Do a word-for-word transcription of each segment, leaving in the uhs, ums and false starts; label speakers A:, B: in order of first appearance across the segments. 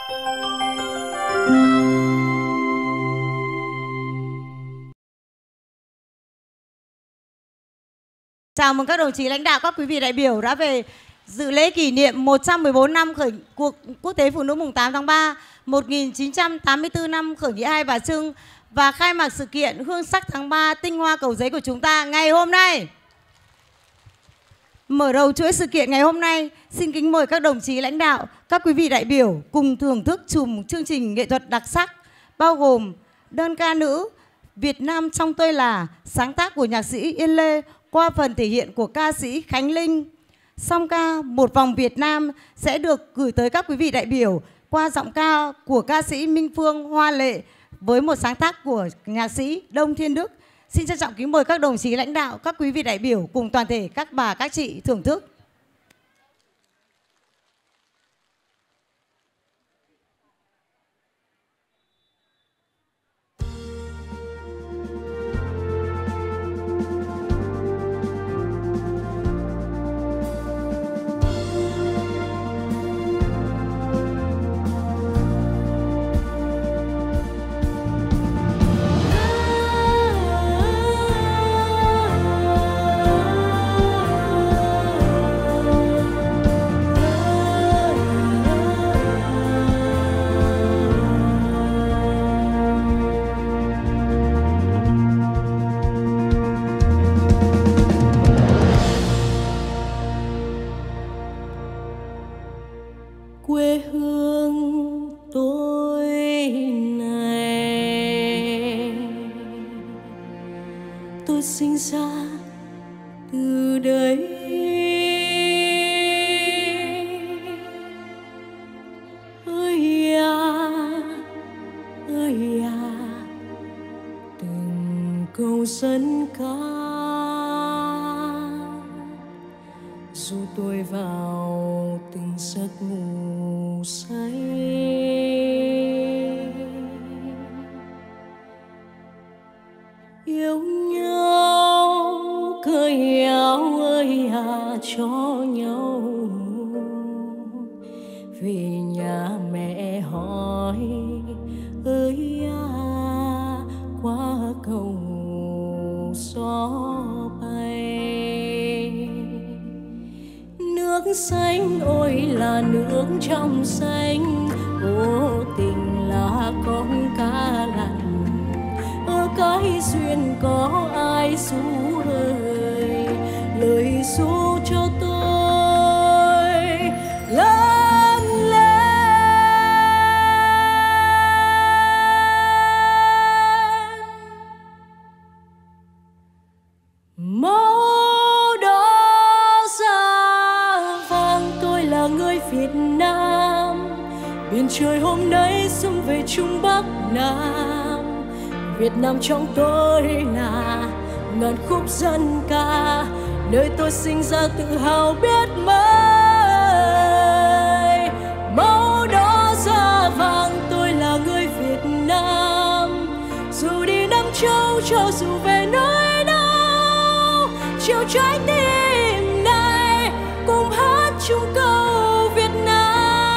A: Chào mừng các đồng chí lãnh đạo, các quý vị đại biểu đã về dự lễ kỷ niệm một trăm mười bốn năm khởi cuộc quốc tế phụ nữ mùng tám tháng ba một nghìn chín trăm tám mươi tư, năm khởi nghĩa Hai Bà Trưng và khai mạc sự kiện Hương sắc tháng ba tinh hoa Cầu Giấy của chúng ta ngày hôm nay. Mở đầu chuỗi sự kiện ngày hôm nay, xin kính mời các đồng chí lãnh đạo, các quý vị đại biểu cùng thưởng thức chùm chương trình nghệ thuật đặc sắc bao gồm đơn ca nữ Việt Nam trong tôi là, sáng tác của nhạc sĩ Yên Lê qua phần thể hiện của ca sĩ Khánh Linh. Song ca Một Vòng Việt Nam sẽ được gửi tới các quý vị đại biểu qua giọng ca của ca sĩ Minh Phương, Hoa Lệ với một sáng tác của nhạc sĩ Đông Thiên Đức. Xin trân trọng kính mời các đồng chí lãnh đạo, các quý vị đại biểu cùng toàn thể các bà, các chị thưởng thức.
B: Quê hương tôi này, tôi sinh ra từ đây. Ơi à, ơi à, từng câu dân ca dù tôi vào từng giấc ngủ say. Yêu nhau cởi áo ơi à cho nhau, về nhà mẹ hỏi ơi à qua cầu gió bay. Nước xanh ôi là nước trong xanh, vô tình là con cá lặn ở cái duyên có ai ru ơi, lời ru cho tôi lớn lên. Màu đỏ da vàng, tôi là người Việt Nam, biển trời hôm nay xung về Trung Bắc Nam. Việt Nam trong tôi là ngàn khúc dân ca, nơi tôi sinh ra tự hào biết mấy. Màu đỏ da vàng, tôi là người Việt Nam, dù đi Nam Châu cho dù về nơi đâu, chiều trái tim này cùng hát chung câu Việt Nam.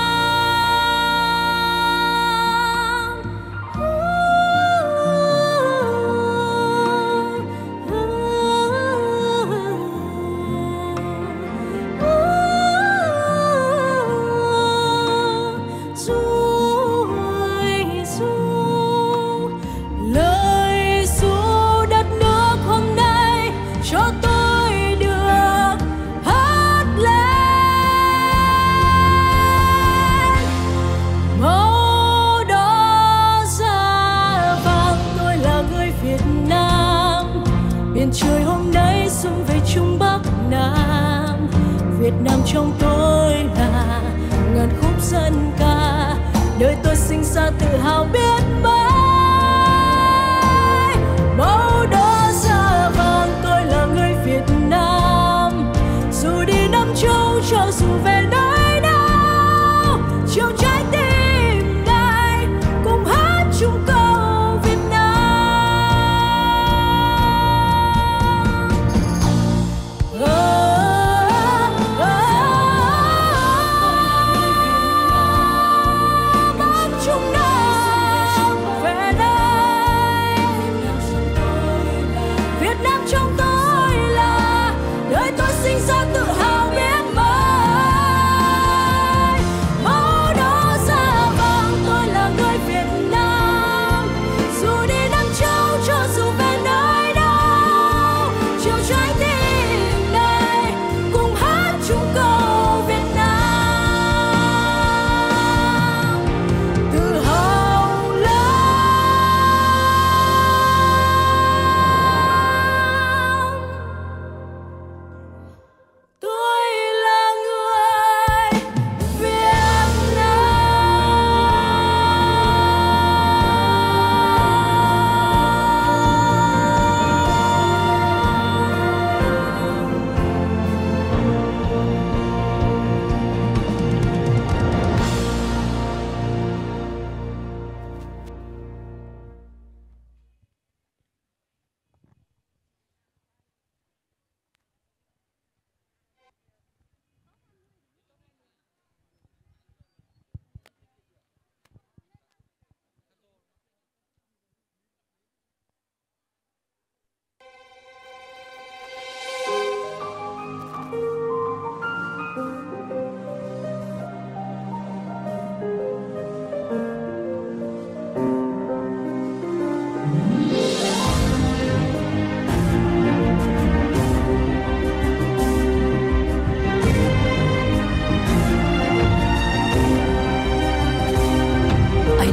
B: Trời hôm nay xung về Trung Bắc Nam, Việt Nam trong tôi là ngàn khúc dân ca, nơi tôi sinh ra tự hào biết mấy. Màu đỏ da vàng, tôi là người Việt Nam, dù đi Nam Châu cho dù về nơi đâu, chiều trái tim này cùng hát chung câu Việt Nam. Màu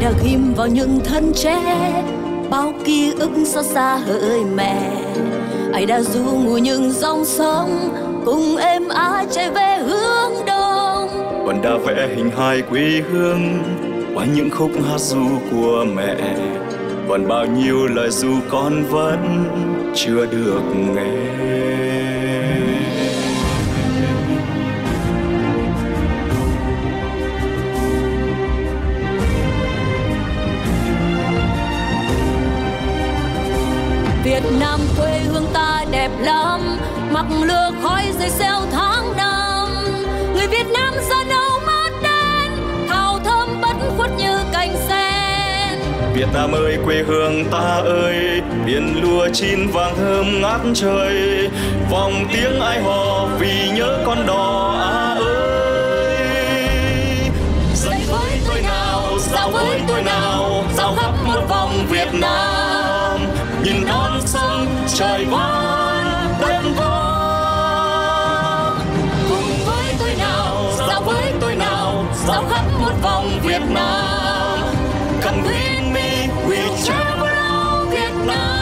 B: đã ghim vào những thân tre bao ký ức xót xa hỡi mẹ. Ai đã du ngủ những dòng sông cùng em ái chạy về hướng đông.
C: Còn đã vẽ hình hài quê hương qua những khúc hát ru của mẹ. Còn bao nhiêu lời ru con vẫn chưa được nghe.
B: Việt Nam quê hương ta đẹp lắm, mặc lửa khói rơi reo tháng năm. Người Việt Nam da nâu mắt đen, thao thơm bất khuất như cành sen.
C: Việt Nam ơi quê hương ta ơi, biển lúa chín vàng thơm ngát trời. Vòng tiếng ai hò vì nhớ con đò à ơi.
B: Dậy với tôi nào, dạo với tôi nào, dạo khắp một vòng Việt Nam.
C: Nhìn non sông trời vang đất vang.
B: Cùng với tôi nào, dạo với tôi nào, dạo khắp một vòng Việt Nam.
C: Come with me, we travel around Việt Nam.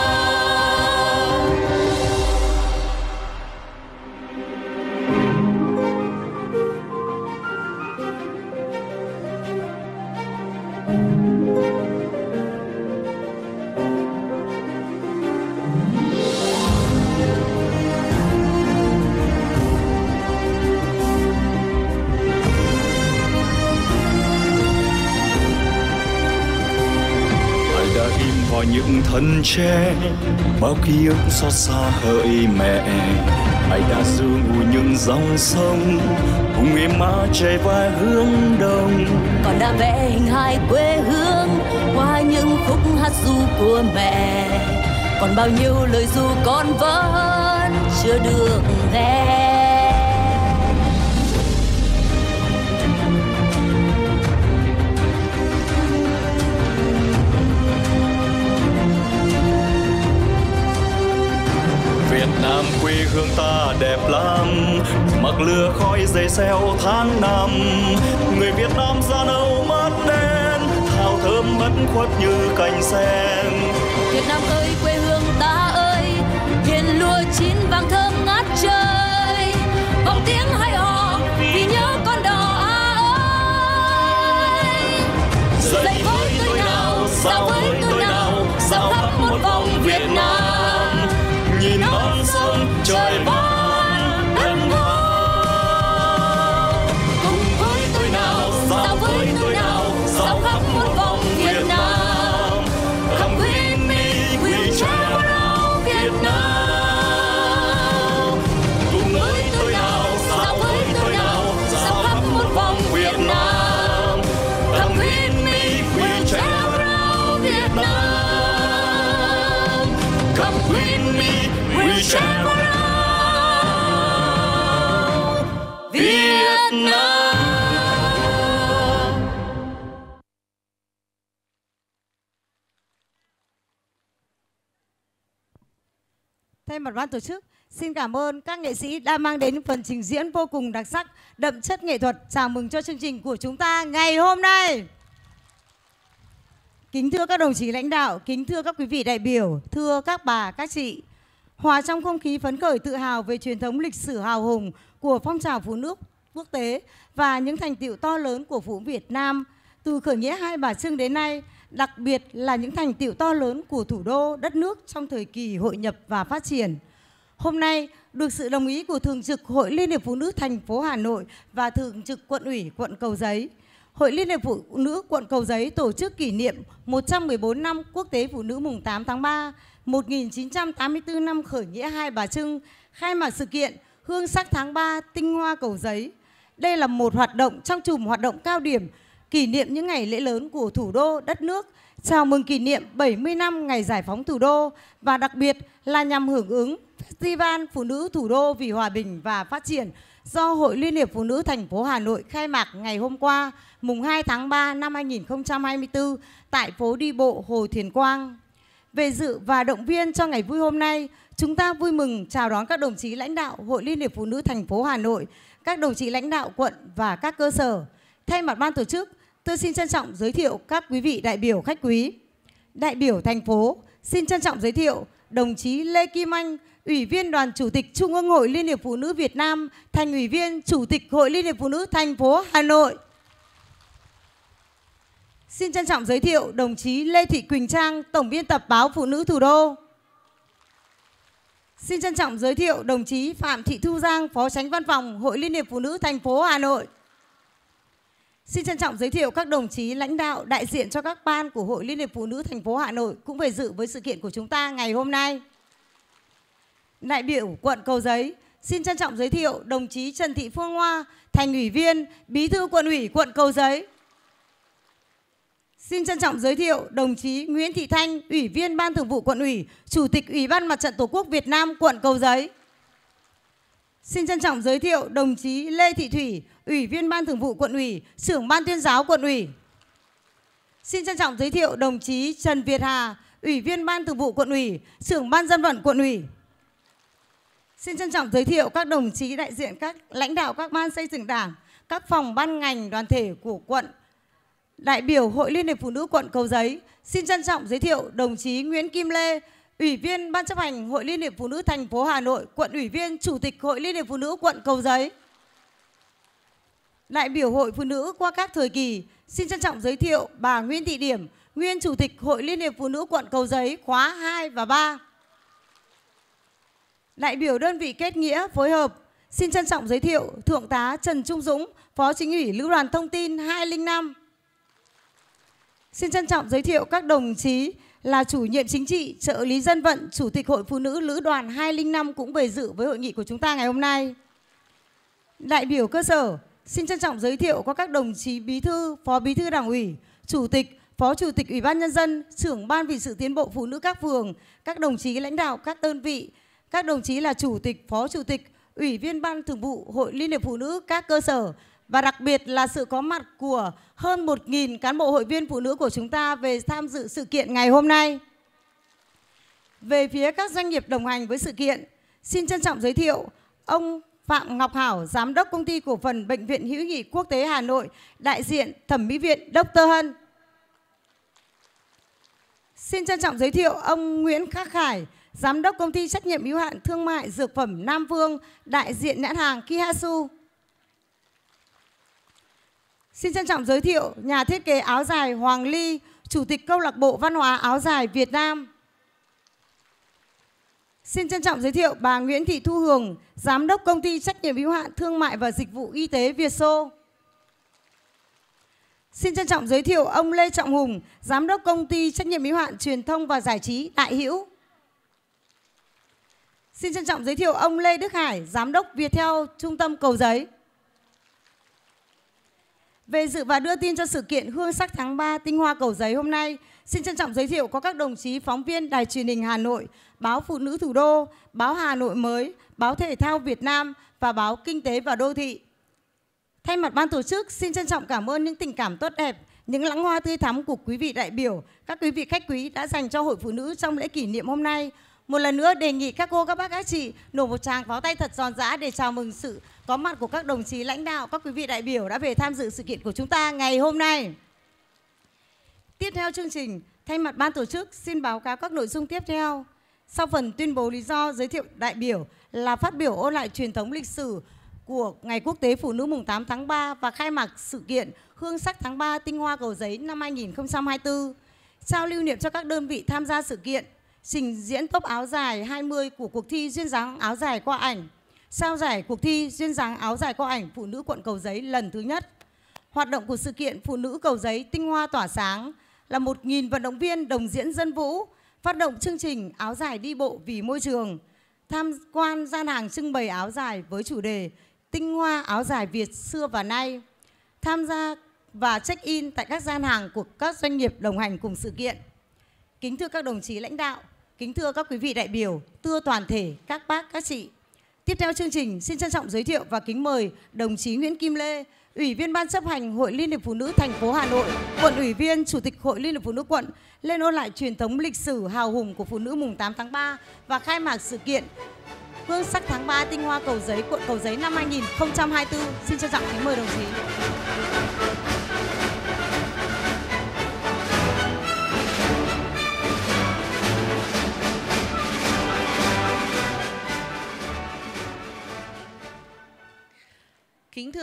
C: Vào những thân tre bao ký ức xót xa hỡi mẹ. Ai đã du ngủ những dòng sông cùng em má chạy vai hướng đông.
B: Còn đã vẽ hình hài quê hương qua những khúc hát ru của mẹ. Còn bao nhiêu lời ru con vẫn chưa được nghe.
C: Việt Nam quê hương ta đẹp lắm, mặc lửa khói dày xeo tháng năm. Người Việt Nam da nâu mắt đen, thao thơm bất khuất như cành sen.
B: Việt Nam ơi quê hương ta ơi, hiền lúa chín vàng thơm ngát trời. Vòng tiếng hay hò vì nhớ con đò à ơi. Dậy với tôi nào, dạo với tôi nào, dạo khắp một vòng Việt Nam.
C: Nhìn non sông trời vang đất vang.
B: Cùng với tôi nào, dạo với tôi nào, dạo khắp một vòng Việt Nam.
C: Come with me, we travel around Việt Nam. Cùng với tôi nào, dạo với tôi nào, dạo khắp một vòng Việt Nam. Come with me, we travel around Việt Nam. Come with me. We travel around Việt Nam.
A: Thay mặt ban tổ chức, xin cảm ơn các nghệ sĩ đã mang đến phần trình diễn vô cùng đặc sắc, đậm chất nghệ thuật chào mừng cho chương trình của chúng ta ngày hôm nay. Kính thưa các đồng chí lãnh đạo, kính thưa các quý vị đại biểu, thưa các bà, các chị. Hòa trong không khí phấn khởi tự hào về truyền thống lịch sử hào hùng của phong trào phụ nữ quốc tế và những thành tựu to lớn của phụ nữ Việt Nam từ khởi nghĩa Hai Bà Trưng đến nay, đặc biệt là những thành tựu to lớn của thủ đô đất nước trong thời kỳ hội nhập và phát triển. Hôm nay, được sự đồng ý của Thường trực Hội Liên hiệp Phụ nữ thành phố Hà Nội và Thường trực Quận ủy quận Cầu Giấy, Hội Liên hiệp Phụ nữ quận Cầu Giấy tổ chức kỷ niệm một trăm mười bốn năm Quốc tế Phụ nữ mùng tám tháng ba, một nghìn chín trăm tám mươi tư năm khởi nghĩa Hai Bà Trưng, khai mạc sự kiện Hương sắc tháng ba tinh hoa Cầu Giấy. Đây là một hoạt động trong chùm hoạt động cao điểm kỷ niệm những ngày lễ lớn của thủ đô đất nước, chào mừng kỷ niệm bảy mươi năm ngày giải phóng thủ đô và đặc biệt là nhằm hưởng ứng Festival Phụ nữ Thủ đô vì hòa bình và phát triển do Hội Liên hiệp Phụ nữ thành phố Hà Nội khai mạc ngày hôm qua, mùng hai tháng ba năm hai nghìn không trăm hai mươi tư tại phố đi bộ Hồ Thuyền Quang. Về dự và động viên cho ngày vui hôm nay, chúng ta vui mừng chào đón các đồng chí lãnh đạo Hội Liên hiệp Phụ nữ thành phố Hà Nội, các đồng chí lãnh đạo quận và các cơ sở. Thay mặt ban tổ chức, tôi xin trân trọng giới thiệu các quý vị đại biểu khách quý. Đại biểu thành phố xin trân trọng giới thiệu đồng chí Lê Kim Anh, Ủy viên Đoàn Chủ tịch Trung ương Hội Liên hiệp Phụ nữ Việt Nam, Thành ủy viên Chủ tịch Hội Liên hiệp Phụ nữ thành phố Hà Nội. Xin trân trọng giới thiệu đồng chí Lê Thị Quỳnh Trang, Tổng biên tập báo Phụ nữ Thủ đô. Xin trân trọng giới thiệu đồng chí Phạm Thị Thu Giang, Phó Chánh Văn phòng Hội Liên hiệp Phụ nữ thành phố Hà Nội. Xin trân trọng giới thiệu các đồng chí lãnh đạo đại diện cho các ban của Hội Liên hiệp Phụ nữ thành phố Hà Nội cũng về dự với sự kiện của chúng ta ngày hôm nay. Đại biểu quận Cầu Giấy xin trân trọng giới thiệu đồng chí Trần Thị Phương Hoa, Thành ủy viên, Bí thư Quận ủy quận Cầu Giấy. Xin trân trọng giới thiệu đồng chí Nguyễn Thị Thanh, Ủy viên Ban Thường vụ Quận ủy, Chủ tịch Ủy ban Mặt trận Tổ quốc Việt Nam quận Cầu Giấy. Xin trân trọng giới thiệu đồng chí Lê Thị Thủy, Ủy viên Ban Thường vụ Quận ủy, Trưởng Ban Tuyên giáo Quận ủy. Xin trân trọng giới thiệu đồng chí Trần Việt Hà, Ủy viên Ban Thường vụ Quận ủy, Trưởng Ban Dân vận Quận ủy. Xin trân trọng giới thiệu các đồng chí đại diện các lãnh đạo các ban xây dựng Đảng, các phòng ban ngành đoàn thể của quận. Đại biểu Hội Liên hiệp Phụ nữ quận Cầu Giấy xin trân trọng giới thiệu đồng chí Nguyễn Kim Lê, Ủy viên Ban chấp hành Hội Liên hiệp Phụ nữ thành phố Hà Nội, quận ủy viên, Chủ tịch Hội Liên hiệp Phụ nữ quận Cầu Giấy. Đại biểu Hội Phụ nữ qua các thời kỳ xin trân trọng giới thiệu bà Nguyễn Thị Điểm, nguyên Chủ tịch Hội Liên hiệp Phụ nữ quận Cầu Giấy khóa hai và ba. Đại biểu đơn vị kết nghĩa phối hợp xin trân trọng giới thiệu Thượng tá Trần Trung Dũng, Phó Chính ủy Lữ đoàn Thông tin hai không năm. Xin trân trọng giới thiệu các đồng chí là chủ nhiệm chính trị, trợ lý dân vận, Chủ tịch Hội Phụ nữ Lữ đoàn hai không năm cũng về dự với hội nghị của chúng ta ngày hôm nay. Đại biểu cơ sở xin trân trọng giới thiệu có các đồng chí Bí thư, Phó Bí thư Đảng ủy, Chủ tịch, Phó Chủ tịch Ủy ban Nhân dân, Trưởng Ban vì sự tiến bộ phụ nữ các phường, các đồng chí lãnh đạo các đơn vị, các đồng chí là Chủ tịch, Phó Chủ tịch, Ủy viên Ban Thường vụ Hội Liên hiệp Phụ nữ các cơ sở, và đặc biệt là sự có mặt của hơn một nghìn cán bộ hội viên phụ nữ của chúng ta về tham dự sự kiện ngày hôm nay. Về phía các doanh nghiệp đồng hành với sự kiện, xin trân trọng giới thiệu ông Phạm Ngọc Hảo, Giám đốc Công ty Cổ phần Bệnh viện Hữu nghị Quốc tế Hà Nội, đại diện Thẩm mỹ viện Doctor Hân. Xin trân trọng giới thiệu ông Nguyễn Khắc Khải, Giám đốc Công ty Trách nhiệm hữu hạn Thương mại Dược phẩm Nam Phương, đại diện nhãn hàng Kihasu. Xin trân trọng giới thiệu nhà thiết kế áo dài Hoàng Ly, Chủ tịch Câu lạc bộ Văn hóa áo dài Việt Nam. Xin trân trọng giới thiệu bà Nguyễn Thị Thu Hường, Giám đốc Công ty Trách nhiệm hữu hạn Thương mại và Dịch vụ Y tế Vietso. Xin trân trọng giới thiệu ông Lê Trọng Hùng, Giám đốc Công ty Trách nhiệm hữu hạn Truyền thông và Giải trí Đại Hữu. Xin trân trọng giới thiệu ông Lê Đức Hải, Giám đốc Viettel Trung tâm Cầu Giấy. Về dự và đưa tin cho sự kiện Hương sắc tháng ba Tinh hoa Cầu Giấy hôm nay, xin trân trọng giới thiệu có các đồng chí phóng viên Đài Truyền hình Hà Nội, báo Phụ nữ Thủ đô, báo Hà Nội mới, báo Thể thao Việt Nam và báo Kinh tế và Đô thị. Thay mặt ban tổ chức, xin trân trọng cảm ơn những tình cảm tốt đẹp, những lãng hoa tươi thắm của quý vị đại biểu, các quý vị khách quý đã dành cho Hội Phụ nữ trong lễ kỷ niệm hôm nay. Một lần nữa đề nghị các cô, các bác, các chị nổ một tràng pháo tay thật giòn giã để chào mừng sự có mặt của các đồng chí lãnh đạo, các quý vị đại biểu đã về tham dự sự kiện của chúng ta ngày hôm nay. Tiếp theo chương trình, thay mặt ban tổ chức xin báo cáo các nội dung tiếp theo. Sau phần tuyên bố lý do giới thiệu đại biểu là phát biểu ôn lại truyền thống lịch sử của Ngày Quốc tế Phụ nữ mùng tám tháng ba và khai mạc sự kiện Hương sắc tháng ba Tinh hoa Cầu Giấy năm hai nghìn không trăm hai mươi tư. Trao lưu niệm cho các đơn vị tham gia sự kiện, trình diễn top áo dài hai mươi của cuộc thi duyên dáng áo dài qua ảnh, trao giải cuộc thi duyên dáng áo dài qua ảnh Phụ nữ quận Cầu Giấy lần thứ nhất. Hoạt động của sự kiện Phụ nữ Cầu Giấy Tinh hoa tỏa sáng là một nghìn vận động viên đồng diễn dân vũ, phát động chương trình áo dài đi bộ vì môi trường, tham quan gian hàng trưng bày áo dài với chủ đề Tinh hoa áo dài Việt xưa và nay, tham gia và check-in tại các gian hàng của các doanh nghiệp đồng hành cùng sự kiện. Kính thưa các đồng chí lãnh đạo, kính thưa các quý vị đại biểu, thưa toàn thể các bác, các chị. Tiếp theo chương trình, xin trân trọng giới thiệu và kính mời đồng chí Nguyễn Kim Lê, Ủy viên Ban chấp hành Hội Liên hiệp Phụ nữ thành phố Hà Nội, Quận ủy viên, Chủ tịch Hội Liên hiệp Phụ nữ quận lên ôn lại truyền thống lịch sử hào hùng của phụ nữ mùng tám tháng ba và khai mạc sự kiện Hương sắc tháng ba Tinh hoa Cầu Giấy, quận Cầu Giấy năm hai nghìn không trăm hai mươi tư. Xin trân trọng kính mời đồng chí.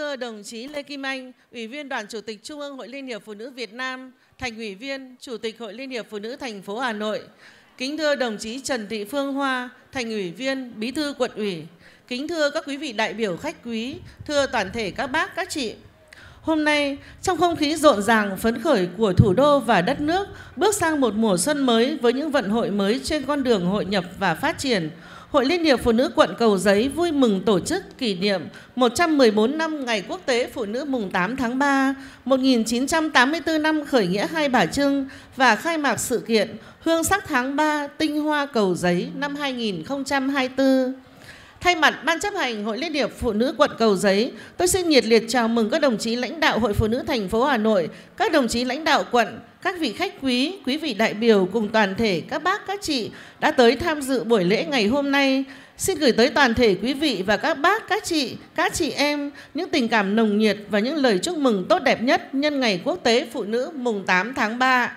D: thưa đồng chí Lê Kim Anh, Ủy viên Đoàn Chủ tịch Trung ương Hội Liên hiệp Phụ nữ Việt Nam, Thành ủy viên, Chủ tịch Hội Liên hiệp Phụ nữ thành phố Hà Nội. Kính thưa đồng chí Trần Thị Phương Hoa, Thành ủy viên, Bí thư Quận ủy. Kính thưa các quý vị đại biểu khách quý, thưa toàn thể các bác, các chị. Hôm nay, trong không khí rộn ràng, phấn khởi của thủ đô và đất nước, bước sang một mùa xuân mới với những vận hội mới trên con đường hội nhập và phát triển, Hội Liên hiệp Phụ nữ quận Cầu Giấy vui mừng tổ chức kỷ niệm một trăm mười bốn năm Ngày Quốc tế Phụ nữ mùng tám tháng ba, một nghìn chín trăm tám mươi tư năm khởi nghĩa Hai Bà Trưng và khai mạc sự kiện Hương sắc tháng ba tinh hoa Cầu Giấy năm hai nghìn không trăm hai mươi tư. Thay mặt Ban chấp hành Hội Liên hiệp Phụ nữ quận Cầu Giấy, tôi xin nhiệt liệt chào mừng các đồng chí lãnh đạo Hội Phụ nữ thành phố Hà Nội, các đồng chí lãnh đạo quận, các vị khách quý, quý vị đại biểu cùng toàn thể các bác, các chị đã tới tham dự buổi lễ ngày hôm nay. Xin gửi tới toàn thể quý vị và các bác, các chị, các chị em những tình cảm nồng nhiệt và những lời chúc mừng tốt đẹp nhất nhân Ngày Quốc tế Phụ nữ mùng tám tháng ba.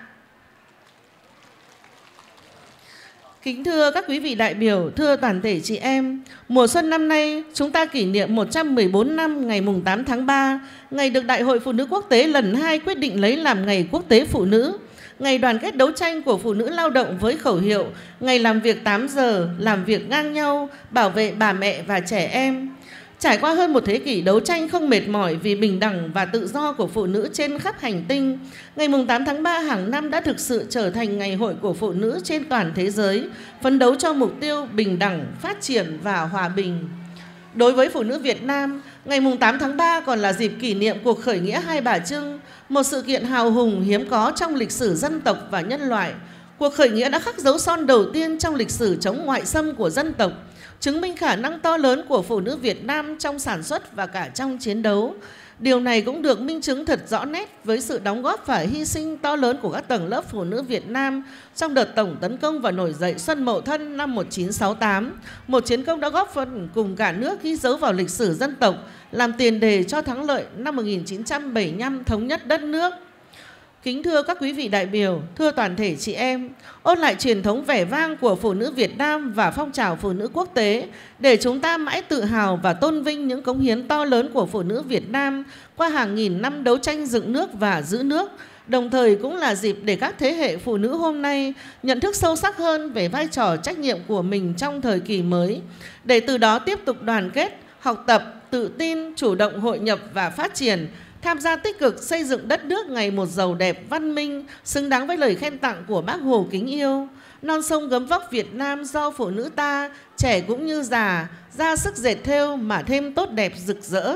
D: Kính thưa các quý vị đại biểu, thưa toàn thể chị em, mùa xuân năm nay chúng ta kỷ niệm một trăm mười bốn năm ngày mùng tám tháng ba, ngày được Đại hội Phụ nữ Quốc tế lần hai quyết định lấy làm Ngày Quốc tế Phụ nữ, ngày đoàn kết đấu tranh của phụ nữ lao động với khẩu hiệu ngày làm việc tám giờ, làm việc ngang nhau, bảo vệ bà mẹ và trẻ em. Trải qua hơn một thế kỷ đấu tranh không mệt mỏi vì bình đẳng và tự do của phụ nữ trên khắp hành tinh, ngày mùng tám tháng ba hàng năm đã thực sự trở thành ngày hội của phụ nữ trên toàn thế giới, phấn đấu cho mục tiêu bình đẳng, phát triển và hòa bình. Đối với phụ nữ Việt Nam, ngày mùng tám tháng ba còn là dịp kỷ niệm cuộc khởi nghĩa Hai Bà Trưng, một sự kiện hào hùng hiếm có trong lịch sử dân tộc và nhân loại. Cuộc khởi nghĩa đã khắc dấu son đầu tiên trong lịch sử chống ngoại xâm của dân tộc, chứng minh khả năng to lớn của phụ nữ Việt Nam trong sản xuất và cả trong chiến đấu. Điều này cũng được minh chứng thật rõ nét với sự đóng góp và hy sinh to lớn của các tầng lớp phụ nữ Việt Nam trong đợt tổng tấn công và nổi dậy Xuân Mậu Thân năm một nghìn chín trăm sáu mươi tám, một chiến công đã góp phần cùng cả nước ghi dấu vào lịch sử dân tộc, làm tiền đề cho thắng lợi năm một nghìn chín trăm bảy mươi lăm thống nhất đất nước. Kính thưa các quý vị đại biểu, thưa toàn thể chị em, ôn lại truyền thống vẻ vang của phụ nữ Việt Nam và phong trào phụ nữ quốc tế để chúng ta mãi tự hào và tôn vinh những cống hiến to lớn của phụ nữ Việt Nam qua hàng nghìn năm đấu tranh dựng nước và giữ nước, đồng thời cũng là dịp để các thế hệ phụ nữ hôm nay nhận thức sâu sắc hơn về vai trò trách nhiệm của mình trong thời kỳ mới, để từ đó tiếp tục đoàn kết, học tập, tự tin, chủ động hội nhập và phát triển, tham gia tích cực xây dựng đất nước ngày một giàu đẹp, văn minh, xứng đáng với lời khen tặng của Bác Hồ kính yêu. Non sông gấm vóc Việt Nam do phụ nữ ta, trẻ cũng như già, ra sức dệt thêu mà thêm tốt đẹp rực rỡ.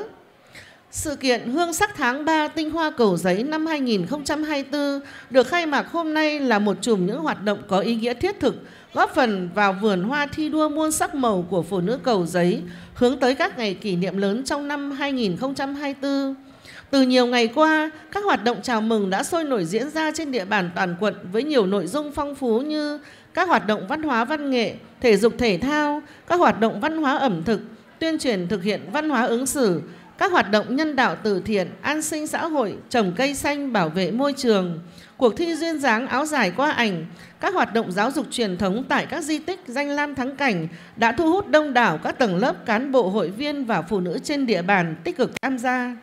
D: Sự kiện Hương sắc tháng ba tinh hoa Cầu Giấy năm hai nghìn không trăm hai mươi tư được khai mạc hôm nay là một chùm những hoạt động có ý nghĩa thiết thực, góp phần vào vườn hoa thi đua muôn sắc màu của phụ nữ Cầu Giấy, hướng tới các ngày kỷ niệm lớn trong năm hai nghìn không trăm hai mươi tư. Từ nhiều ngày qua, các hoạt động chào mừng đã sôi nổi diễn ra trên địa bàn toàn quận với nhiều nội dung phong phú như các hoạt động văn hóa văn nghệ, thể dục thể thao, các hoạt động văn hóa ẩm thực, tuyên truyền thực hiện văn hóa ứng xử, các hoạt động nhân đạo từ thiện, an sinh xã hội, trồng cây xanh, bảo vệ môi trường, cuộc thi duyên dáng áo dài qua ảnh, các hoạt động giáo dục truyền thống tại các di tích, danh lam thắng cảnh đã thu hút đông đảo các tầng lớp cán bộ, hội viên và phụ nữ trên địa bàn tích cực tham gia,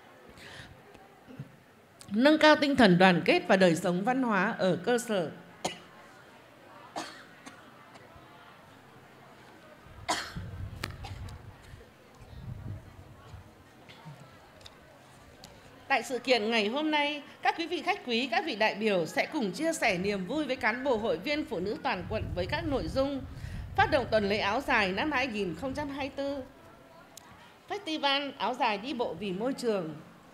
D: nâng cao tinh thần đoàn kết và đời sống văn hóa ở cơ sở. Tại sự kiện ngày hôm nay, các quý vị khách quý, các vị đại biểu sẽ cùng chia sẻ niềm vui với cán bộ hội viên phụ nữ toàn quận với các nội dung phát động tuần lễ áo dài năm hai nghìn không trăm hai mươi tư, Festival áo dài đi bộ vì môi trường,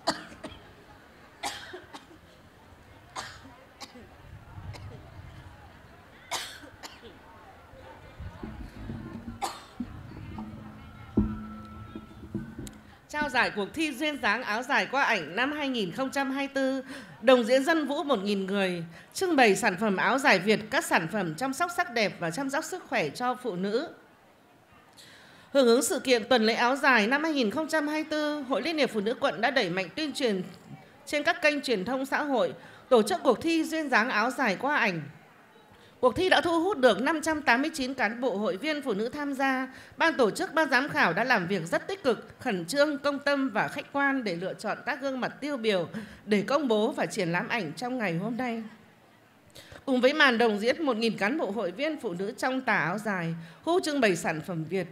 D: trao giải cuộc thi duyên dáng áo dài qua ảnh năm hai nghìn không trăm hai mươi tư, đồng diễn dân vũ một nghìn người, trưng bày sản phẩm áo dài Việt, các sản phẩm chăm sóc sắc đẹp và chăm sóc sức khỏe cho phụ nữ. Hưởng ứng sự kiện tuần lễ áo dài năm hai nghìn không trăm hai mươi tư, Hội Liên hiệp Phụ nữ quận đã đẩy mạnh tuyên truyền trên các kênh truyền thông xã hội, tổ chức cuộc thi duyên dáng áo dài qua ảnh. Cuộc thi đã thu hút được năm trăm tám mươi chín cán bộ hội viên phụ nữ tham gia. Ban tổ chức, ban giám khảo đã làm việc rất tích cực, khẩn trương, công tâm và khách quan để lựa chọn các gương mặt tiêu biểu để công bố và triển lãm ảnh trong ngày hôm nay. Cùng với màn đồng diễn một nghìn cán bộ hội viên phụ nữ trong tà áo dài, khu trưng bày sản phẩm Việt,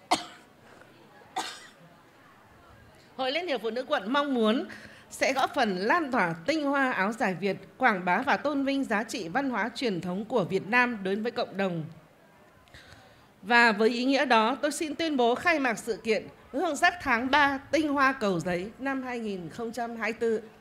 D: Hội Liên hiệp Phụ nữ quận mong muốn sẽ góp phần lan tỏa tinh hoa áo dài Việt, quảng bá và tôn vinh giá trị văn hóa truyền thống của Việt Nam đến với cộng đồng. Và với ý nghĩa đó, tôi xin tuyên bố khai mạc sự kiện Hương sắc tháng ba tinh hoa Cầu Giấy năm hai nghìn không trăm hai mươi tư.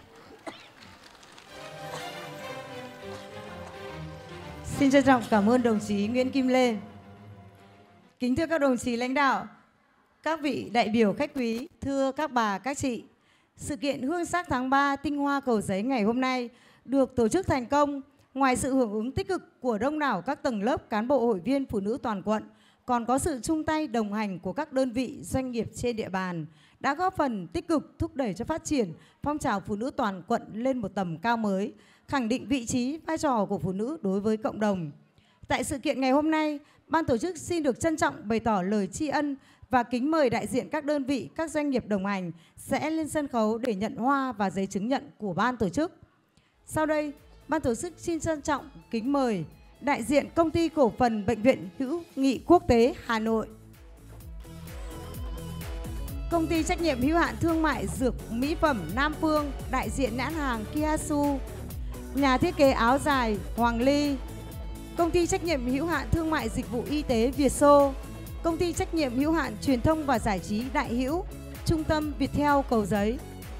A: Xin trân trọng cảm ơn đồng chí Nguyễn Kim Lê. Kính thưa các đồng chí lãnh đạo, các vị đại biểu khách quý, thưa các bà, các chị. Sự kiện Hương sắc tháng ba tinh hoa Cầu Giấy ngày hôm nay được tổ chức thành công. Ngoài sự hưởng ứng tích cực của đông đảo các tầng lớp cán bộ hội viên phụ nữ toàn quận, còn có sự chung tay đồng hành của các đơn vị doanh nghiệp trên địa bàn, đã góp phần tích cực thúc đẩy cho phát triển phong trào phụ nữ toàn quận lên một tầm cao mới, khẳng định vị trí, vai trò của phụ nữ đối với cộng đồng. Tại sự kiện ngày hôm nay, ban tổ chức xin được trân trọng bày tỏ lời tri ân và kính mời đại diện các đơn vị, các doanh nghiệp đồng hành sẽ lên sân khấu để nhận hoa và giấy chứng nhận của ban tổ chức. Sau đây, ban tổ chức xin trân trọng kính mời đại diện Công ty Cổ phần Bệnh viện Hữu nghị Quốc tế Hà Nội, Công ty trách nhiệm hữu hạn thương mại dược mỹ phẩm Nam Phương, đại diện nhãn hàng Kiasu, nhà thiết kế áo dài Hoàng Ly, Công ty trách nhiệm hữu hạn thương mại dịch vụ y tế Vietso, Công ty trách nhiệm hữu hạn truyền thông và giải trí Đại Hữu, Trung tâm Viettel Cầu Giấy.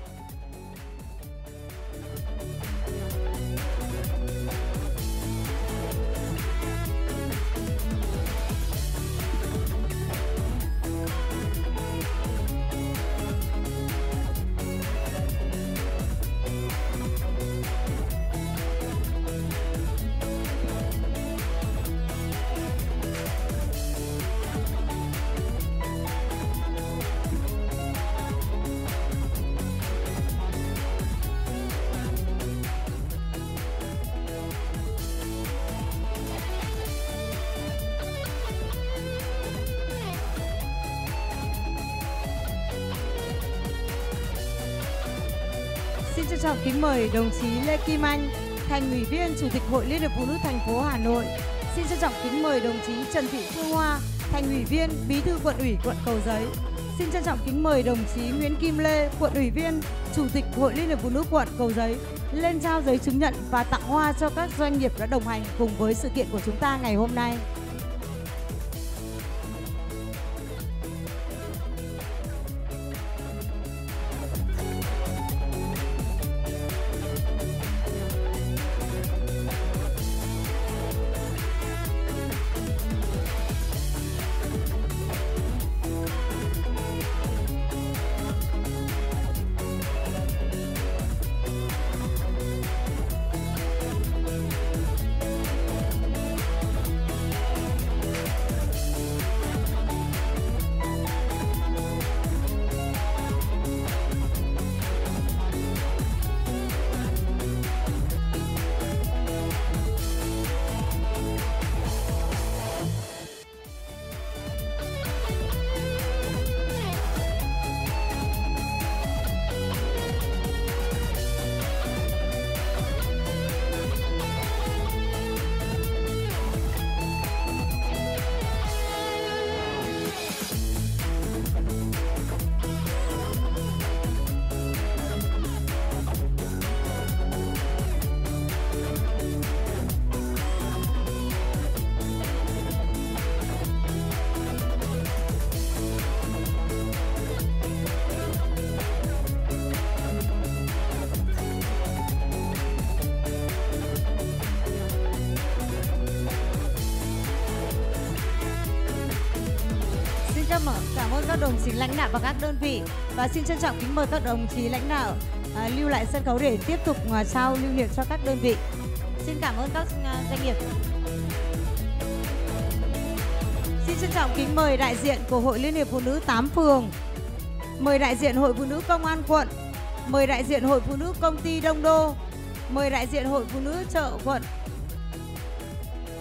A: Xin trân trọng kính mời đồng chí Lê Kim Anh, Thành ủy viên Chủ tịch Hội Liên hiệp Phụ nữ thành phố Hà Nội. Xin trân trọng kính mời đồng chí Trần Thị Phương Hoa, Thành ủy viên, Bí thư Quận ủy quận Cầu Giấy. Xin trân trọng kính mời đồng chí Nguyễn Kim Lê, Quận ủy viên, Chủ tịch Hội Liên hiệp Phụ nữ quận Cầu Giấy lên trao giấy chứng nhận và tặng hoa cho các doanh nghiệp đã đồng hành cùng với sự kiện của chúng ta ngày hôm nay. Cảm ơn các đồng chí lãnh đạo và các đơn vị, và xin trân trọng kính mời các đồng chí lãnh đạo à, lưu lại sân khấu để tiếp tục à, trao lưu niệm cho các đơn vị. Xin cảm ơn các à, doanh nghiệp. Xin trân trọng kính mời đại diện của Hội Liên hiệp Phụ nữ tám phường, mời đại diện Hội Phụ nữ Công an quận, mời đại diện Hội Phụ nữ Công ty Đông Đô, mời đại diện Hội Phụ nữ chợ quận.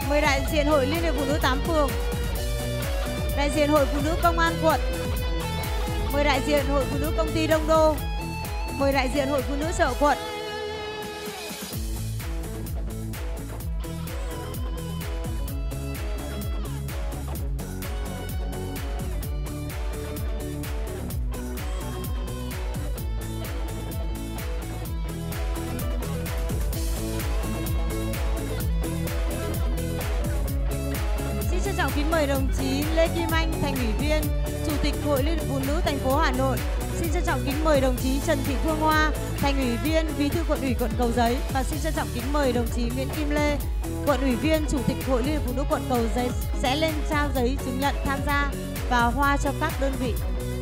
A: Mời đại diện Hội Liên hiệp Phụ nữ tám phường, đại diện Hội Phụ nữ Công an quận, mời đại diện Hội Phụ nữ Công ty Đông Đô, mời đại diện Hội Phụ nữ chợ quận. Kính mời đồng chí Lê Kim Anh, Thành ủy viên, Chủ tịch Hội Liên hiệp Phụ nữ thành phố Hà Nội. Xin trân trọng kính mời đồng chí Trần Thị Phương Hoa, Thành ủy viên, Bí thư Quận ủy quận Cầu Giấy, và xin trân trọng kính mời đồng chí Nguyễn Kim Lê, Quận ủy viên, Chủ tịch Hội Liên hiệp Phụ nữ quận Cầu Giấy sẽ lên trao giấy chứng nhận tham gia và hoa cho các đơn vị.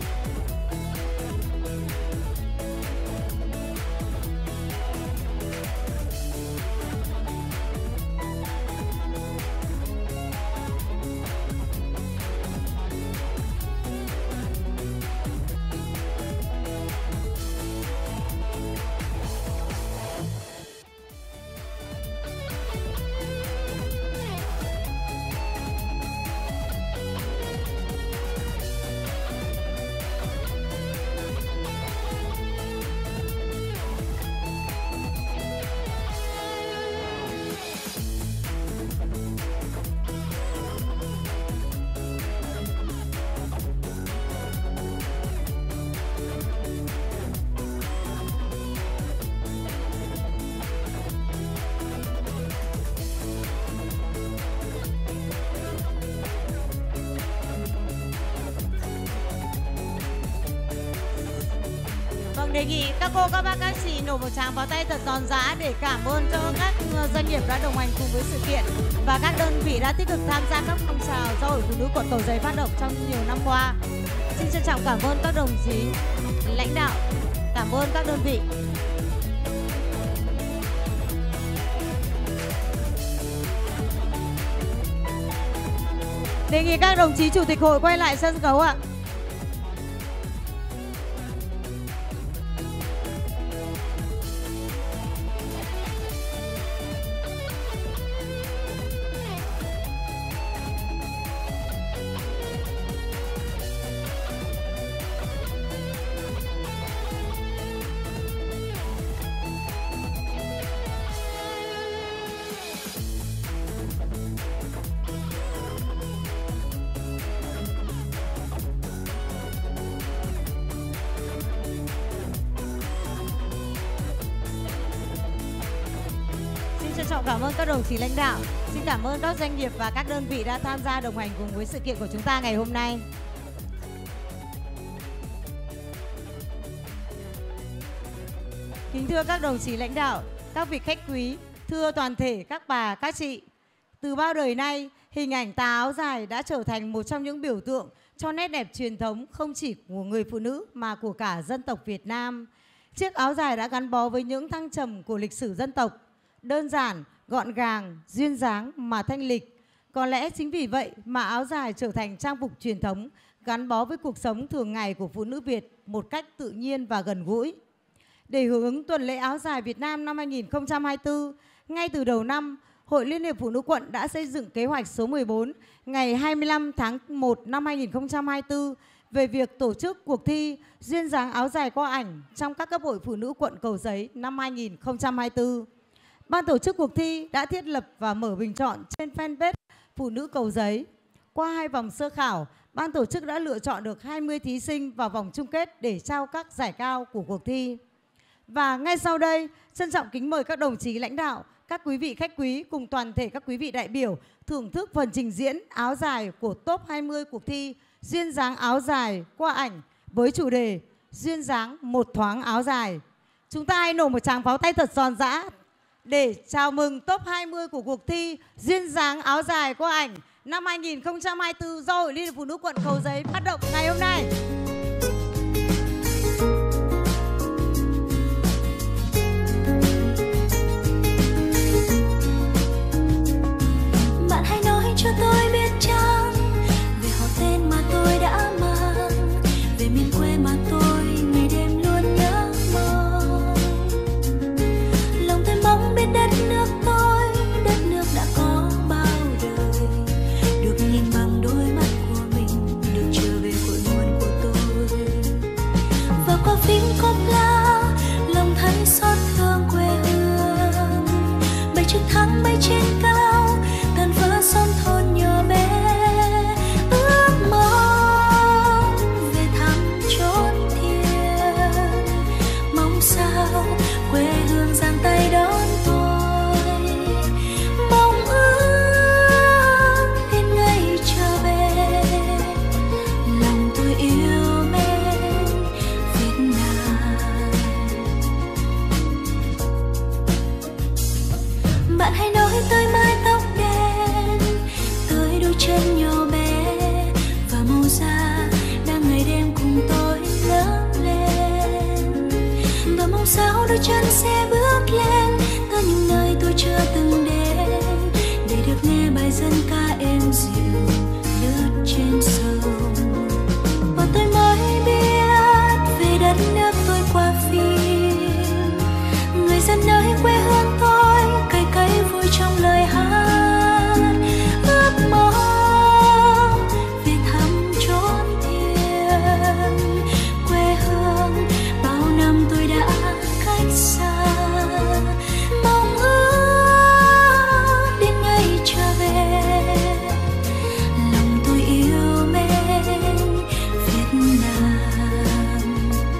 A: Đề nghị các cô, các bác, các chị nổ một tràng pháo tay thật giòn giã để cảm ơn cho các doanh nghiệp đã đồng hành cùng với sự kiện và các đơn vị đã tích cực tham gia các phong trào do Hội Phụ nữ quận Cầu Giấy phát động trong nhiều năm qua. Xin trân trọng cảm ơn các đồng chí lãnh đạo, cảm ơn các đơn vị. Đề nghị các đồng chí Chủ tịch Hội quay lại sân khấu ạ. Trân trọng cảm ơn các đồng chí lãnh đạo. Xin cảm ơn các doanh nghiệp và các đơn vị đã tham gia đồng hành cùng với sự kiện của chúng ta ngày hôm nay. Kính thưa các đồng chí lãnh đạo, các vị khách quý, thưa toàn thể các bà, các chị. Từ bao đời nay, hình ảnh tà áo dài đã trở thành một trong những biểu tượng cho nét đẹp truyền thống không chỉ của người phụ nữ mà của cả dân tộc Việt Nam. Chiếc áo dài đã gắn bó với những thăng trầm của lịch sử dân tộc. Đơn giản, gọn gàng, duyên dáng mà thanh lịch. Có lẽ chính vì vậy mà áo dài trở thành trang phục truyền thống gắn bó với cuộc sống thường ngày của phụ nữ Việt một cách tự nhiên và gần gũi. Để hưởng ứng tuần lễ áo dài Việt Nam năm hai nghìn không trăm hai mươi tư, ngay từ đầu năm, Hội Liên hiệp Phụ nữ quận đã xây dựng kế hoạch số mười bốn ngày hai mươi lăm tháng một năm hai nghìn không trăm hai mươi tư về việc tổ chức cuộc thi duyên dáng áo dài qua ảnh trong các cấp hội phụ nữ quận Cầu Giấy năm hai nghìn không trăm hai mươi tư. Ban tổ chức cuộc thi đã thiết lập và mở bình chọn trên fanpage Phụ nữ Cầu Giấy. Qua hai vòng sơ khảo, ban tổ chức đã lựa chọn được hai mươi thí sinh vào vòng chung kết để trao các giải cao của cuộc thi. Và ngay sau đây, trân trọng kính mời các đồng chí lãnh đạo, các quý vị khách quý cùng toàn thể các quý vị đại biểu thưởng thức phần trình diễn áo dài của top hai mươi cuộc thi duyên dáng áo dài qua ảnh với chủ đề duyên dáng một thoáng áo dài. Chúng ta hãy nổ một tràng pháo tay thật giòn giã để chào mừng top hai mươi của cuộc thi duyên dáng áo dài qua ảnh năm hai nghìn không trăm hai mươi tư do Hội Liên hiệp Phụ nữ quận Cầu Giấy phát động ngày hôm nay.
B: Bạn hãy nói cho tôi biết chăng về họ tên mà tôi đã mang, về miền quê mà tôi ngày đêm luôn nhớ mong. Lòng tôi mong biết đất nước tôi, đất nước đã có bao đôi chân sẽ bước lên tới những nơi tôi chưa từng đến, để được nghe bài dân ca êm dịu lướt trên sông. Và tôi mới biết về đất nước tôi qua phim, người dân nơi quê hương tôi cày cấy vui trong lời hát, ước mong về thăm chốn thiêng quê hương bao năm tôi đã cách xa, mong ước đến ngày trở về lòng tôi yêu mến Việt Nam.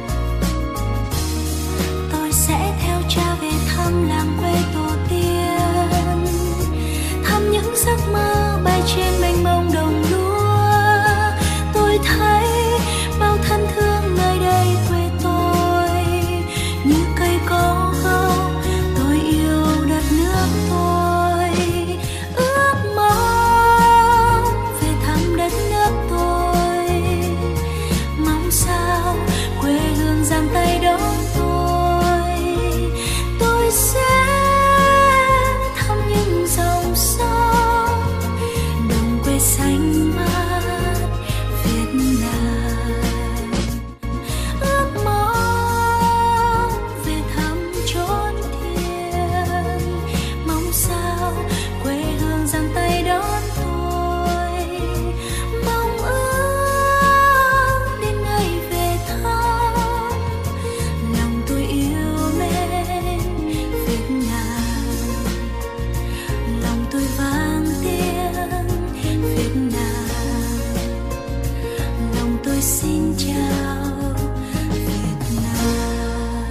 B: Tôi sẽ theo cha về thăm làng quê tổ tiên, thăm những giấc mơ bay trên mênh mông đồng lúa. Tôi thấy bao thân thương nơi đây quê tôi, như cây có gốc tôi yêu đất nước tôi, ước mong về thăm đất nước tôi, mong sao quê hương giang tay đón tôi. Tôi sẽ thăm những dòng sông đồng quê xanh mát Việt Nam, ước mong về thăm chốn thiêng, mong sao quê hương giang tay đón tôi, mong ước đến ngày về thăm lòng tôi yêu mến Việt Nam, lòng tôi vang tiếng Việt Nam, lòng tôi xin chào Việt Nam.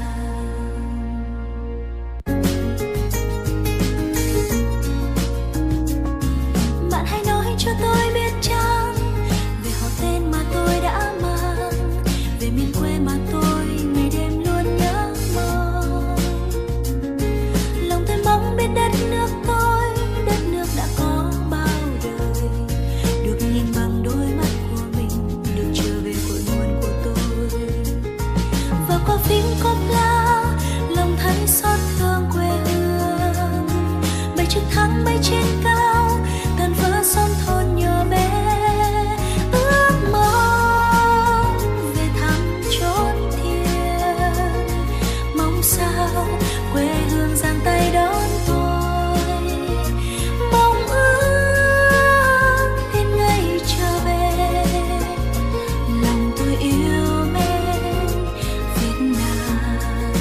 B: Bạn hãy nói cho tôi biết chăng về họ tên mà tôi đã mang, về miền quê mà tôi ngày đêm luôn nhớ mong. Lòng tôi mong biết đất nước tôi, đất nước đã có bao đời, được nhìn bằng đôi mắt của mình, được trở về cội nguồn của tôi. Và qua phim Copla, lòng thấy xót thương quê hương, bay trực thăng bay trên cao, tàn vỡ xóm thôn nhỏ bé, ước mong về thăm chốn thiêng, mong sao quê hương giang tay đón tôi, mong ước đến ngày trở về lòng tôi yêu mến Việt Nam.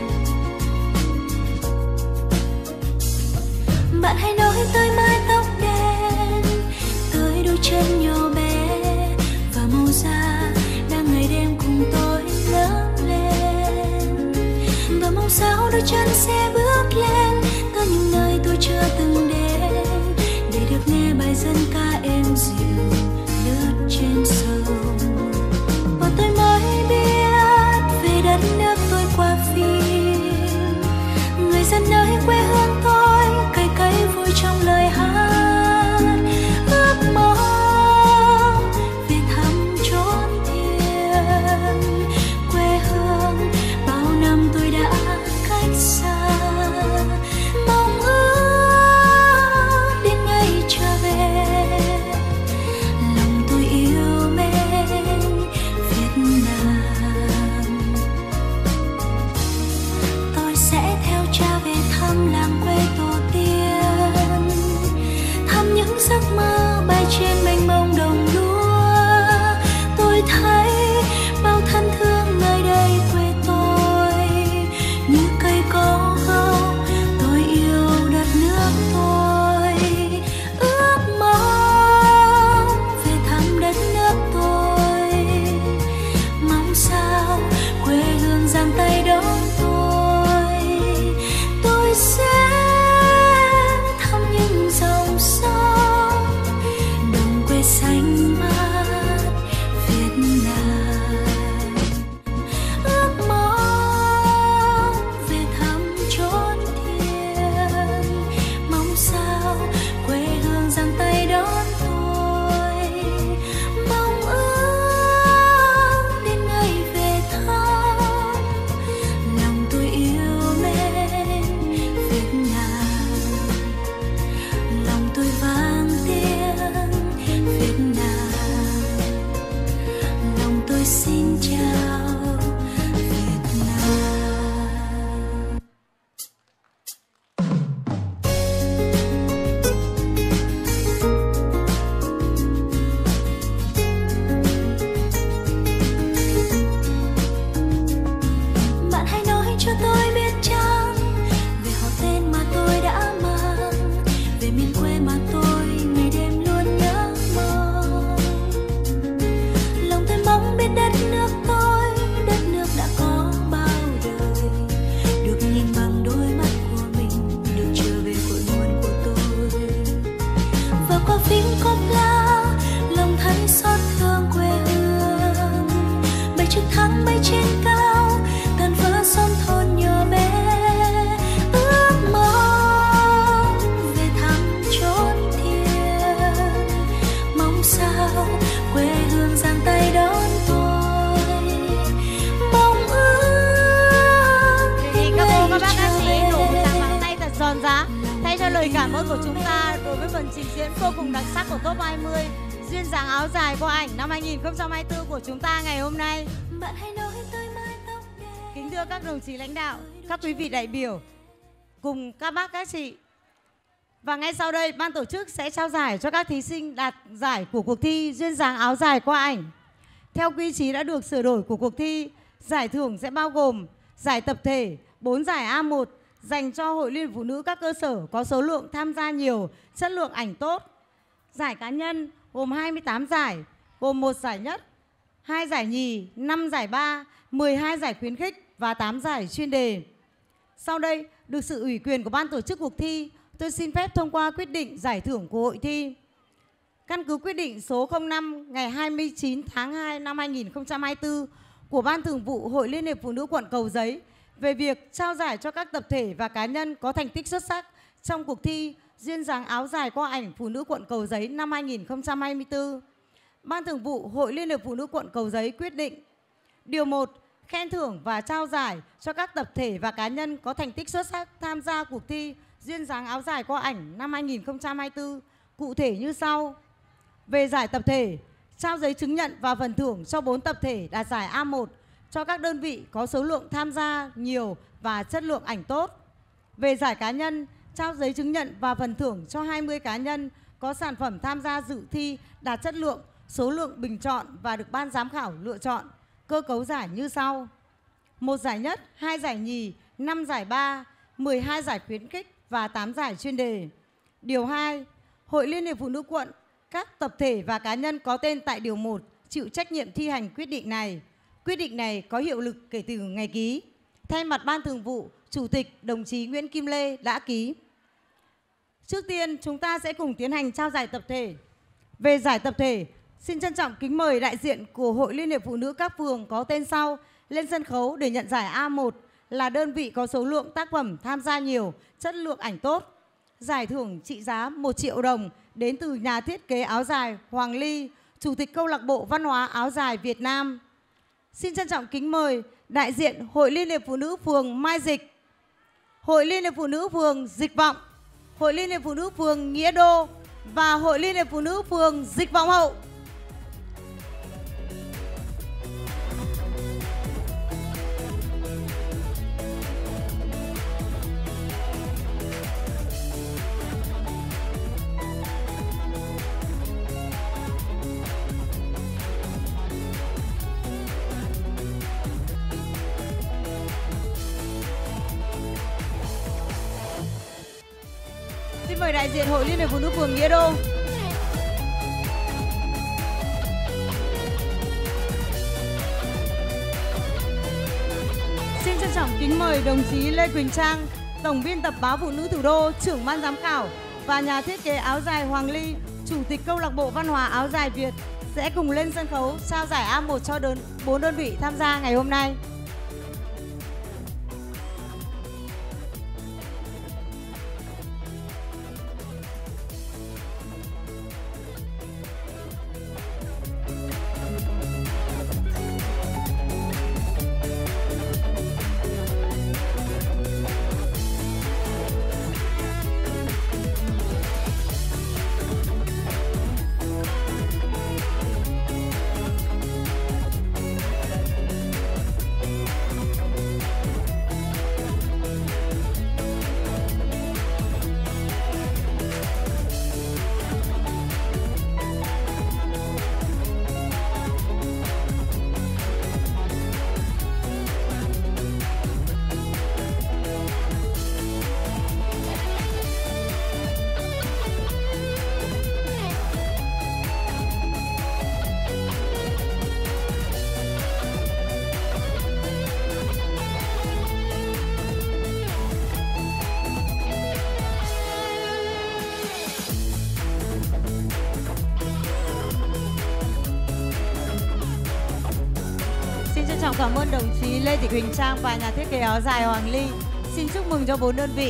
B: Bạn hãy nói tới mái tóc đen, tới đôi chân nhỏ bé và màu da đang ngày đêm cùng tôi lớn lên, và mong sao đôi chân sẽ bước lên tới những nơi tôi chưa từng đến, để được nghe bài dân ca êm dịu lướt trên sông. Và tôi mới biết về đất nước tôi qua phim, người dân nơi quê hương tôi cày cấy vui trong lời hát, ước mong về thăm chốn thiêng quê hương bao năm tôi đã cách xa, xin chào Việt Nam. Bạn hãy nói cho tôi biết chăng về họ tên mà tôi đã mang, về miền quê mà tôi ngày đêm luôn nhớ mong. Lòng tôi mong biết đất nước tôi, đất nước đã có bao đời, được nhìn bằng đôi mắt của mình, được trở về cội nguồn của tôi. Và qua phím cốp la, lòng thấy xót thương quê hương, bay trực thăng bay trên cao, tan vỡ xóm thôn nhỏ bé. Ước mong về thăm chốn thiêng, mong sao quê hương giang tay đón tôi, mong ước
A: Đề nghị các cô, các bác, các chị nổ một tràng pháo tay thật giòn giã thay cho lời cảm ơn của chúng ta đối với phần trình diễn vô cùng đặc sắc của top hai mươi duyên dáng áo dài qua ảnh năm hai nghìn không trăm hai mươi tư của chúng ta ngày hôm nay.
B: bạn hãy nói tôi mái tóc đen.
A: Kính thưa các đồng chí lãnh đạo, các quý vị đại biểu cùng các bác các chị. Và ngay sau đây, ban tổ chức sẽ trao giải cho các thí sinh đạt giải của cuộc thi duyên dáng áo dài qua ảnh. Theo quy chế đã được sửa đổi của cuộc thi, giải thưởng sẽ bao gồm giải tập thể bốn giải A một dành cho Hội Liên hiệp Phụ nữ các cơ sở có số lượng tham gia nhiều, chất lượng ảnh tốt. Giải cá nhân gồm hai mươi tám giải, gồm một giải nhất, hai giải nhì, năm giải ba, mười hai giải khuyến khích và tám giải chuyên đề. Sau đây, được sự ủy quyền của ban tổ chức cuộc thi, tôi xin phép thông qua quyết định giải thưởng của hội thi. Căn cứ quyết định số không năm ngày hai mươi chín tháng hai năm hai nghìn không trăm hai mươi tư của Ban Thường vụ Hội Liên hiệp Phụ nữ quận Cầu Giấy về việc trao giải cho các tập thể và cá nhân có thành tích xuất sắc trong cuộc thi duyên dáng áo dài qua ảnh Phụ nữ quận Cầu Giấy năm hai nghìn không trăm hai mươi tư. Ban Thường vụ Hội Liên hiệp Phụ nữ quận Cầu Giấy quyết định: Điều một, khen thưởng và trao giải cho các tập thể và cá nhân có thành tích xuất sắc tham gia cuộc thi duyên dáng áo dài qua ảnh năm hai nghìn không trăm hai mươi tư, cụ thể như sau. Về giải tập thể, trao giấy chứng nhận và phần thưởng cho bốn tập thể đạt giải A một cho các đơn vị có số lượng tham gia nhiều và chất lượng ảnh tốt. Về giải cá nhân, trao giấy chứng nhận và phần thưởng cho hai mươi cá nhân có sản phẩm tham gia dự thi đạt chất lượng, số lượng bình chọn và được ban giám khảo lựa chọn. Cơ cấu giải như sau: một giải nhất, hai giải nhì, năm giải ba, mười hai giải khuyến khích và tám giải chuyên đề. Điều hai, Hội Liên hiệp Phụ nữ quận, các tập thể và cá nhân có tên tại điều một chịu trách nhiệm thi hành quyết định này. Quyết định này có hiệu lực kể từ ngày ký. Thay mặt Ban Thường vụ, Chủ tịch đồng chí Nguyễn Kim Lê đã ký. Trước tiên, chúng ta sẽ cùng tiến hành trao giải tập thể. Về giải tập thể, xin trân trọng kính mời đại diện của Hội Liên hiệp Phụ nữ các phường có tên sau lên sân khấu để nhận giải A một là đơn vị có số lượng tác phẩm tham gia nhiều, chất lượng ảnh tốt. Giải thưởng trị giá một triệu đồng đến từ nhà thiết kế áo dài Hoàng Ly, Chủ tịch Câu lạc bộ Văn hóa áo dài Việt Nam. Xin trân trọng kính mời đại diện Hội Liên hiệp Phụ nữ phường Mai Dịch, Hội Liên hiệp Phụ nữ phường Dịch Vọng, Hội Liên hiệp Phụ nữ phường Nghĩa Đô và Hội Liên hiệp Phụ nữ phường Dịch Vọng Hậu. Xin mời đại diện Hội Liên hiệp Phụ nữ phường Nghĩa Đô. Xin trân trọng kính mời đồng chí Lê Quỳnh Trang, Tổng biên tập báo Phụ nữ Thủ đô, trưởng ban giám khảo và nhà thiết kế áo dài Hoàng Ly, Chủ tịch Câu lạc bộ Văn hóa áo dài Việt sẽ cùng lên sân khấu trao giải A một cho đơn bốn đơn vị tham gia ngày hôm nay. trân trọng cảm ơn đồng chí Lê Thị Huỳnh Trang và nhà thiết kế áo dài Hoàng Ly. Xin chúc mừng cho bốn đơn vị.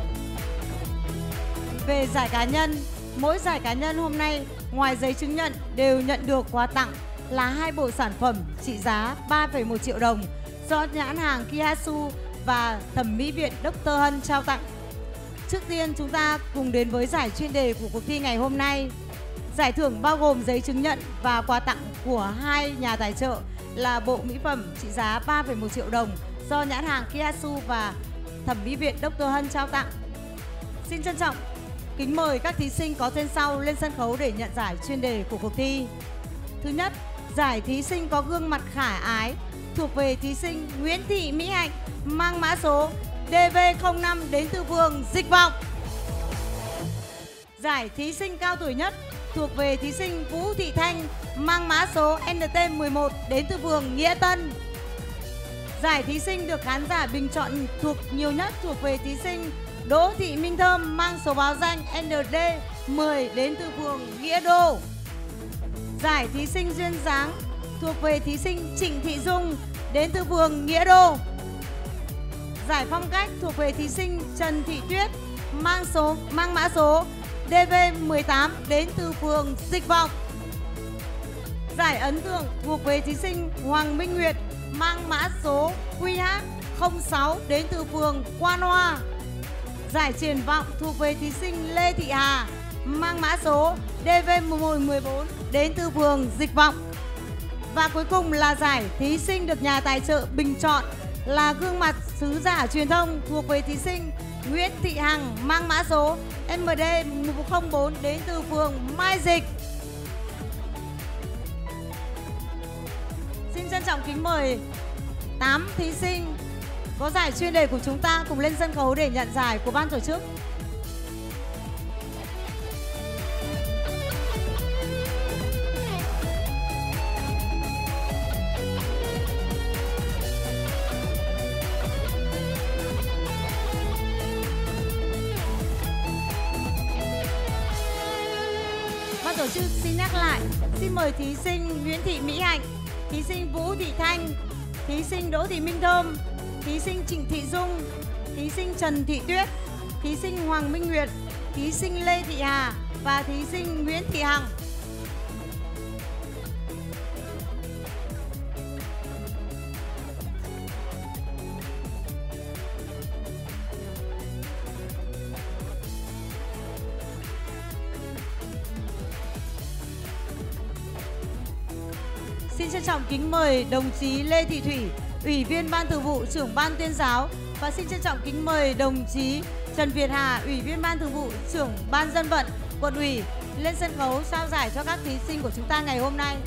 A: Về giải cá nhân, mỗi giải cá nhân hôm nay ngoài giấy chứng nhận đều nhận được quà tặng là hai bộ sản phẩm trị giá ba phẩy một triệu đồng do nhãn hàng Kiasu và thẩm mỹ viện Doctor Hân trao tặng. Trước tiên chúng ta cùng đến với giải chuyên đề của cuộc thi ngày hôm nay. Giải thưởng bao gồm giấy chứng nhận và quà tặng của hai nhà tài trợ là bộ mỹ phẩm trị giá ba phẩy một triệu đồng do nhãn hàng Kiasu và thẩm mỹ viện Doctor Hân trao tặng. Xin trân trọng kính mời các thí sinh có tên sau lên sân khấu để nhận giải chuyên đề của cuộc thi. Thứ nhất, giải thí sinh có gương mặt khả ái thuộc về thí sinh Nguyễn Thị Mỹ Hạnh mang mã số D V không năm đến từ phường Dịch Vọng. Giải thí sinh cao tuổi nhất thuộc về thí sinh Vũ Thị Thanh mang mã số N T mười một đến từ phường Nghĩa Tân. Giải thí sinh được khán giả bình chọn thuộc nhiều nhất thuộc về thí sinh Đỗ Thị Minh Thơm mang số báo danh N D mười đến từ phường Nghĩa Đô. Giải thí sinh duyên dáng thuộc về thí sinh Trịnh Thị Dung đến từ phường Nghĩa Đô. Giải phong cách thuộc về thí sinh Trần Thị Tuyết mang số mang mã số D V mười tám đến từ phường Dịch Vọng. Giải ấn tượng thuộc về thí sinh Hoàng Minh Nguyệt mang mã số Q H không sáu đến từ phường Quan Hoa. Giải triển vọng thuộc về thí sinh Lê Thị Hà mang mã số D V mười bốn đến từ phường Dịch Vọng. Và cuối cùng là giải thí sinh được nhà tài trợ bình chọn là gương mặt sứ giả truyền thông thuộc về thí sinh Nguyễn Thị Hằng mang mã số M D một không bốn đến từ phường Mai Dịch. Xin trân trọng kính mời tám thí sinh có giải chuyên đề của chúng ta cùng lên sân khấu để nhận giải của ban tổ chức. Ban tổ chức xin nhắc lại, xin mời thí sinh Nguyễn Thị Mỹ Hạnh, thí sinh Vũ Thị Thanh, thí sinh Đỗ Thị Minh Thơm, thí sinh Trịnh Thị Dung, thí sinh Trần Thị Tuyết, thí sinh Hoàng Minh Nguyệt, thí sinh Lê Thị Hà và thí sinh Nguyễn Thị Hằng. Xin trân trọng kính mời đồng chí Lê Thị Thủy, Ủy viên Ban Thường vụ, Trưởng Ban Tuyên giáo, và xin trân trọng kính mời đồng chí Trần Việt Hà, Ủy viên Ban Thường vụ, Trưởng Ban Dân vận, Quận ủy lên sân khấu trao giải cho các thí sinh của chúng ta ngày hôm nay.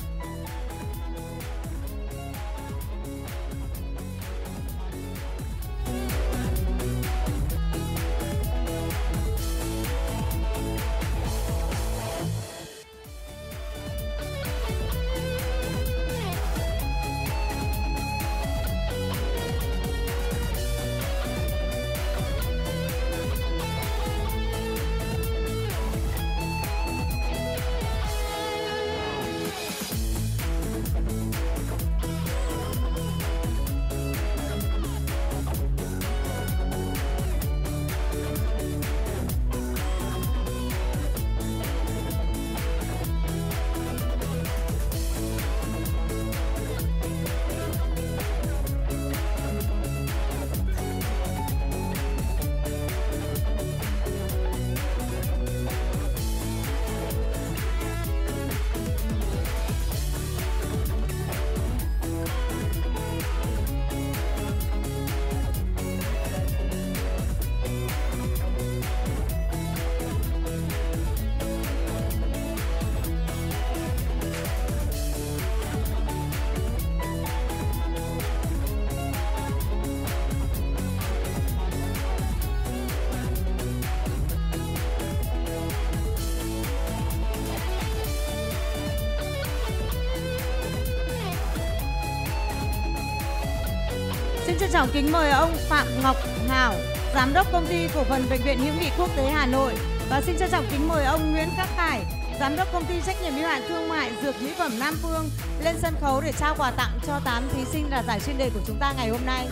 A: Xin trân trọng kính mời ông Phạm Ngọc Hảo, Giám đốc Công ty Cổ phần Bệnh viện Hữu nghị Quốc tế Hà Nội, và xin trân trọng kính mời ông Nguyễn Khắc Khải, Giám đốc công ty trách nhiệm hữu hạn thương mại dược mỹ phẩm Nam Phương lên sân khấu để trao quà tặng cho tám thí sinh đạt giải chuyên đề của chúng ta ngày hôm nay.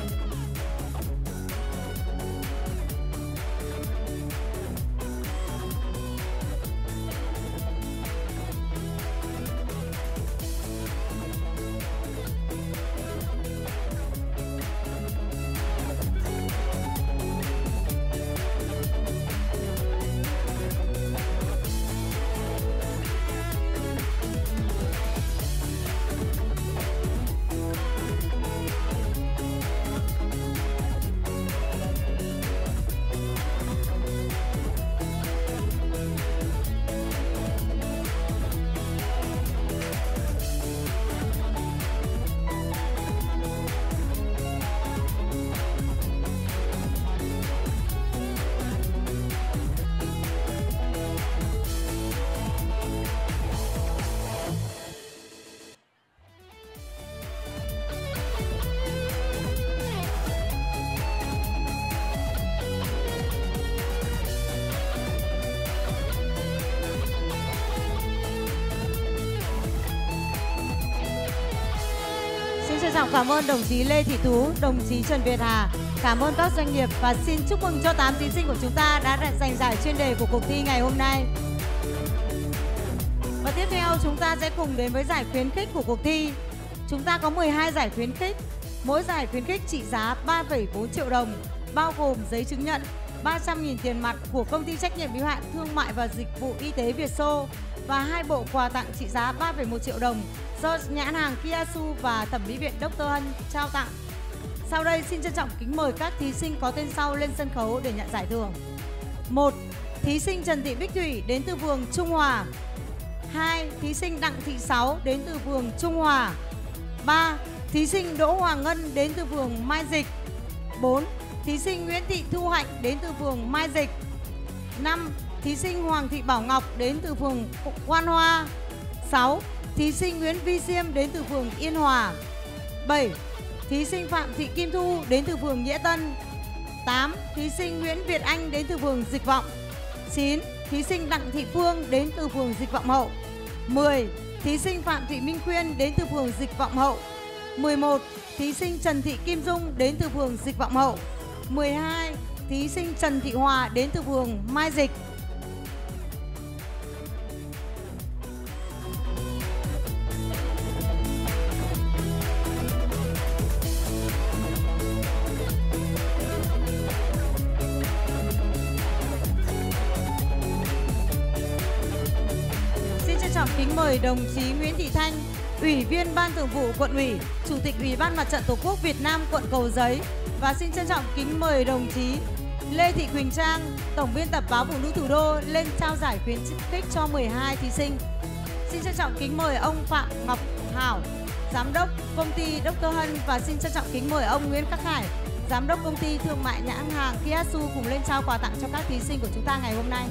A: Trân trọng cảm ơn đồng chí Lê Thị Tú, đồng chí Trần Việt Hà, cảm ơn các doanh nghiệp và xin chúc mừng cho tám thí sinh của chúng ta đã giành giải chuyên đề của cuộc thi ngày hôm nay. Và tiếp theo chúng ta sẽ cùng đến với giải khuyến khích của cuộc thi. Chúng ta có mười hai giải khuyến khích, mỗi giải khuyến khích trị giá ba phẩy bốn triệu đồng, bao gồm giấy chứng nhận ba trăm nghìn tiền mặt của công ty trách nhiệm hữu hạn thương mại và dịch vụ y tế Vietso và hai bộ quà tặng trị giá ba phẩy một triệu đồng do nhãn hàng Kiasu và thẩm mỹ viện đốc tơ Hân trao tặng. Sau đây xin trân trọng kính mời các thí sinh có tên sau lên sân khấu để nhận giải thưởng. một. Thí sinh Trần Thị Bích Thủy đến từ phường Trung Hòa. hai. Thí sinh Đặng Thị Sáu đến từ phường Trung Hòa. ba. Thí sinh Đỗ Hoàng Ngân đến từ phường Mai Dịch. bốn. Thí sinh Nguyễn Thị Thu Hạnh đến từ phường Mai Dịch. năm. Thí sinh Hoàng Thị Bảo Ngọc đến từ phường Quan Hoa. sáu. Thí sinh Nguyễn Vi Diêm đến từ phường Yên Hòa. bảy. Thí sinh Phạm Thị Kim Thu đến từ phường Nghĩa Tân. tám. Thí sinh Nguyễn Việt Anh đến từ phường Dịch Vọng. chín. Thí sinh Đặng Thị Phương đến từ phường Dịch Vọng Hậu. mười. Thí sinh Phạm Thị Minh Khuyên đến từ phường Dịch Vọng Hậu. mười một. Thí sinh Trần Thị Kim Dung đến từ phường Dịch Vọng Hậu. mười hai. Thí sinh Trần Thị Hòa đến từ phường Mai Dịch. Kính mời đồng chí Nguyễn Thị Thanh, Ủy viên Ban Thường vụ Quận ủy, Chủ tịch Ủy ban Mặt trận Tổ quốc Việt Nam quận Cầu Giấy và xin trân trọng kính mời đồng chí Lê Thị Quỳnh Trang, Tổng biên tập báo Phụ nữ Thủ đô lên trao giải khuyến khích cho mười hai thí sinh. Xin trân trọng kính mời ông Phạm Ngọc Hảo, Giám đốc công ty đốc tơ Hân và xin trân trọng kính mời ông Nguyễn Khắc Hải, Giám đốc công ty thương mại nhãn hàng Kiasu cùng lên trao quà tặng cho các thí sinh của chúng ta ngày hôm nay.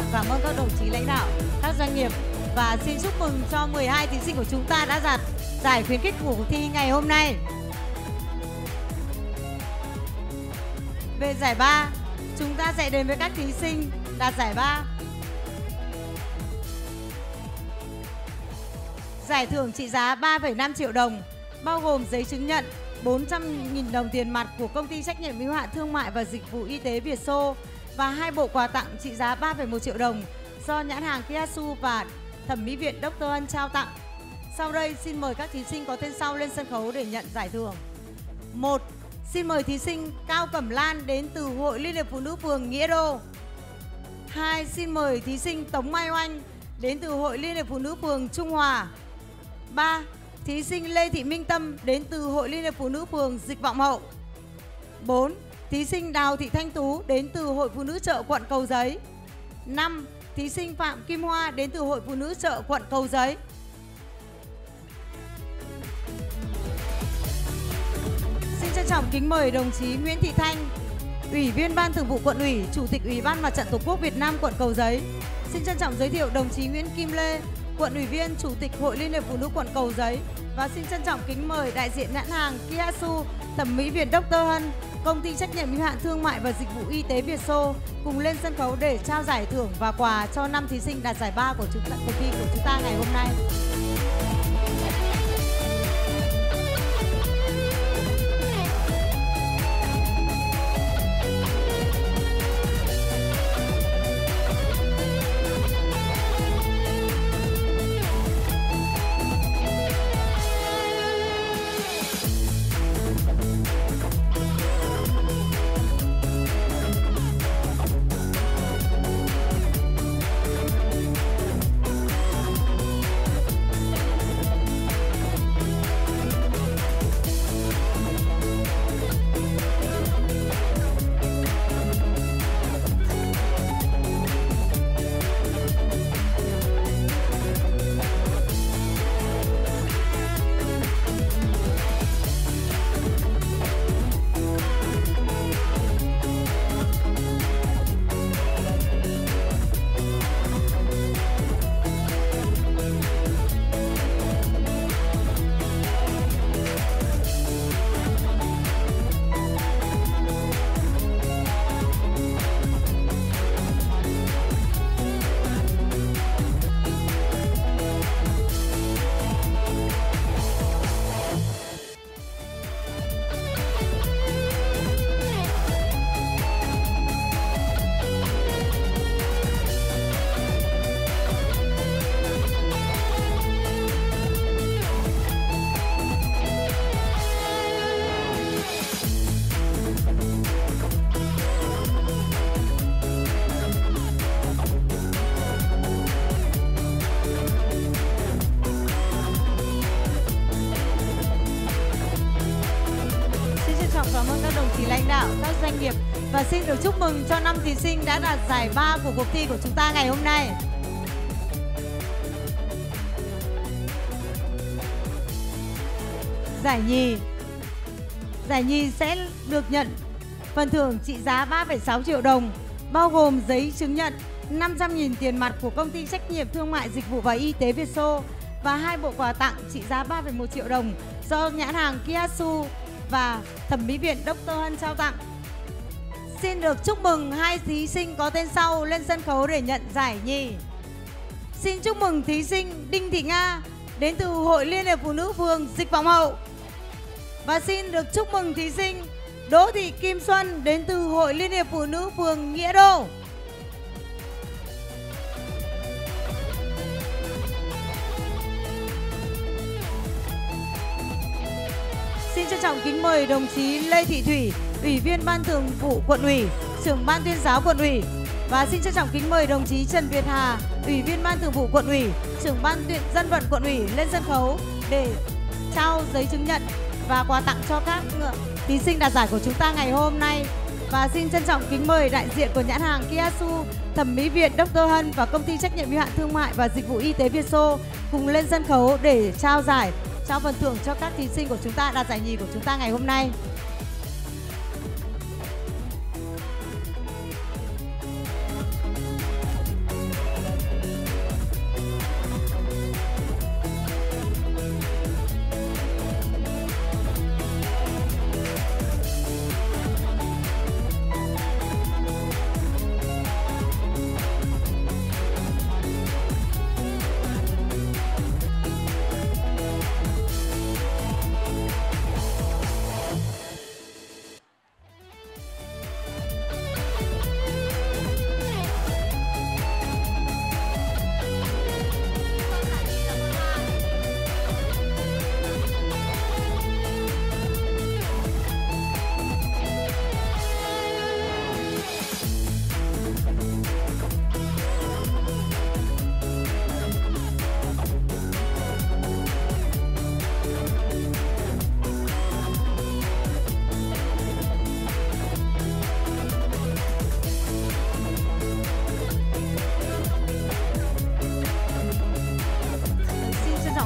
A: cảm ơn các đồng chí lãnh đạo, các doanh nghiệp và xin chúc mừng cho mười hai thí sinh của chúng ta đã đạt giải khuyến khích của cuộc thi ngày hôm nay. Về giải ba, chúng ta sẽ đến với các thí sinh đạt giải ba. Giải thưởng trị giá ba phẩy năm triệu đồng, bao gồm giấy chứng nhận bốn trăm nghìn đồng tiền mặt của Công ty trách nhiệm hữu hạn Thương mại và Dịch vụ Y tế Việt Xô và hai bộ quà tặng trị giá ba phẩy một triệu đồng do nhãn hàng Kiasu và Thẩm mỹ viện Doctor Hân trao tặng. Sau đây xin mời các thí sinh có tên sau lên sân khấu để nhận giải thưởng. một. Xin mời thí sinh Cao Cẩm Lan đến từ Hội Liên hiệp Phụ nữ phường Nghĩa Đô. hai. Xin mời thí sinh Tống Mai Oanh đến từ Hội Liên hiệp Phụ nữ phường Trung Hòa. ba. Thí sinh Lê Thị Minh Tâm đến từ Hội Liên hiệp Phụ nữ phường Dịch Vọng Hậu. bốn. Thí sinh Đào Thị Thanh Tú đến từ Hội Phụ nữ chợ quận Cầu Giấy. năm. Thí sinh Phạm Kim Hoa đến từ Hội Phụ nữ chợ quận Cầu Giấy. Xin trân trọng kính mời đồng chí Nguyễn Thị Thanh, Ủy viên Ban Thường vụ Quận ủy, Chủ tịch Ủy ban Mặt trận Tổ quốc Việt Nam quận Cầu Giấy. Xin trân trọng giới thiệu đồng chí Nguyễn Kim Lê, Quận ủy viên, Chủ tịch Hội Liên hiệp Phụ nữ quận Cầu Giấy. Và xin trân trọng kính mời đại diện nhãn hàng Kiasu, Thẩm mỹ viện Doctor Hân, Công ty trách nhiệm hữu hạn Thương mại và Dịch vụ Y tế Việt Xô cùng lên sân khấu để trao giải thưởng và quà cho năm thí sinh đạt giải ba của chúng ta, cuộc thi của chúng ta ngày hôm nay. Và xin được chúc mừng cho năm thí sinh đã đạt giải ba của cuộc thi của chúng ta ngày hôm nay. Giải nhì. Giải nhì sẽ được nhận phần thưởng trị giá ba phẩy sáu triệu đồng, bao gồm giấy chứng nhận năm trăm nghìn tiền mặt của Công ty trách nhiệm Thương mại Dịch vụ và Y tế Việt Xô và hai bộ quà tặng trị giá ba phẩy một triệu đồng do nhãn hàng Kiasu và Thẩm mỹ viện Doctor Hân trao tặng. Xin được chúc mừng hai thí sinh có tên sau lên sân khấu để nhận giải nhì. Xin chúc mừng thí sinh Đinh Thị Nga đến từ Hội Liên hiệp Phụ nữ phường Dịch Vọng Hậu. Và xin được chúc mừng thí sinh Đỗ Thị Kim Xuân đến từ Hội Liên hiệp Phụ nữ phường Nghĩa Đô. Xin trân trọng kính mời đồng chí Lê Thị Thủy, Ủy viên Ban Thường vụ Quận ủy, Trưởng Ban Tuyên giáo Quận ủy. Và xin trân trọng kính mời đồng chí Trần Việt Hà, Ủy viên Ban Thường vụ Quận ủy, Trưởng Ban Tuyên dân vận Quận ủy lên sân khấu để trao giấy chứng nhận và quà tặng cho các thí sinh đạt giải của chúng ta ngày hôm nay. Và xin trân trọng kính mời đại diện của nhãn hàng Kiasu, Thẩm mỹ viện Doctor Hân và Công ty trách nhiệm hữu hạn Thương mại và Dịch vụ Y tế Việt Xô cùng lên sân khấu để trao giải, trao phần thưởng cho các thí sinh của chúng ta đạt giải nhì của chúng ta ngày hôm nay.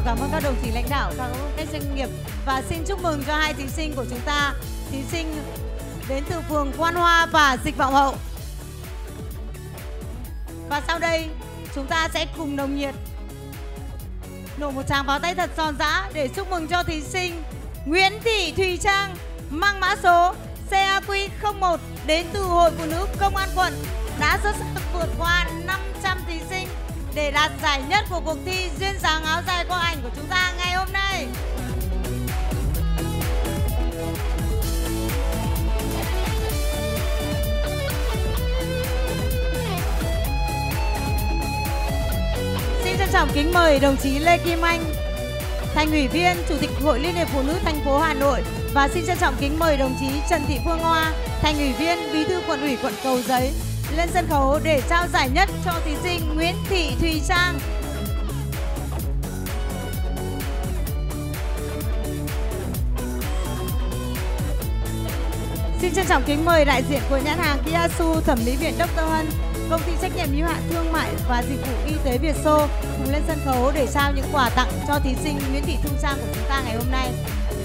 A: trọng cảm ơn các đồng chí lãnh đạo các doanh nghiệp và xin chúc mừng cho hai thí sinh của chúng ta, thí sinh đến từ phường Quan Hoa và Dịch Vọng Hậu. Và sau đây chúng ta sẽ cùng nồng nhiệt nổ một tràng pháo tay thật giòn giã để chúc mừng cho thí sinh Nguyễn Thị Thùy Trang mang mã số C A Q không một đến từ Hội Phụ Nữ Công an quận đã xuất sắc vượt qua năm trăm thí sinh để đạt giải nhất của cuộc thi duyên dáng áo dài qua ảnh của chúng ta ngày hôm nay. Xin trân trọng kính mời đồng chí Lê Kim Anh, Thành ủy viên, Chủ tịch Hội Liên hiệp Phụ nữ thành phố Hà Nội, và xin trân trọng kính mời đồng chí Trần Thị Phương Hoa, Thành ủy viên, Bí thư Quận ủy quận Cầu Giấy lên sân khấu để trao giải nhất cho thí sinh Nguyễn Thị Thùy Trang. Xin trân trọng kính mời đại diện của nhãn hàng Kiasu, Thẩm mỹ viện Doctor Hân, Công ty trách nhiệm hữu hạn thương mại và dịch vụ y tế Vietso cùng lên sân khấu để trao những quà tặng cho thí sinh Nguyễn Thị Thùy Trang của chúng ta ngày hôm nay.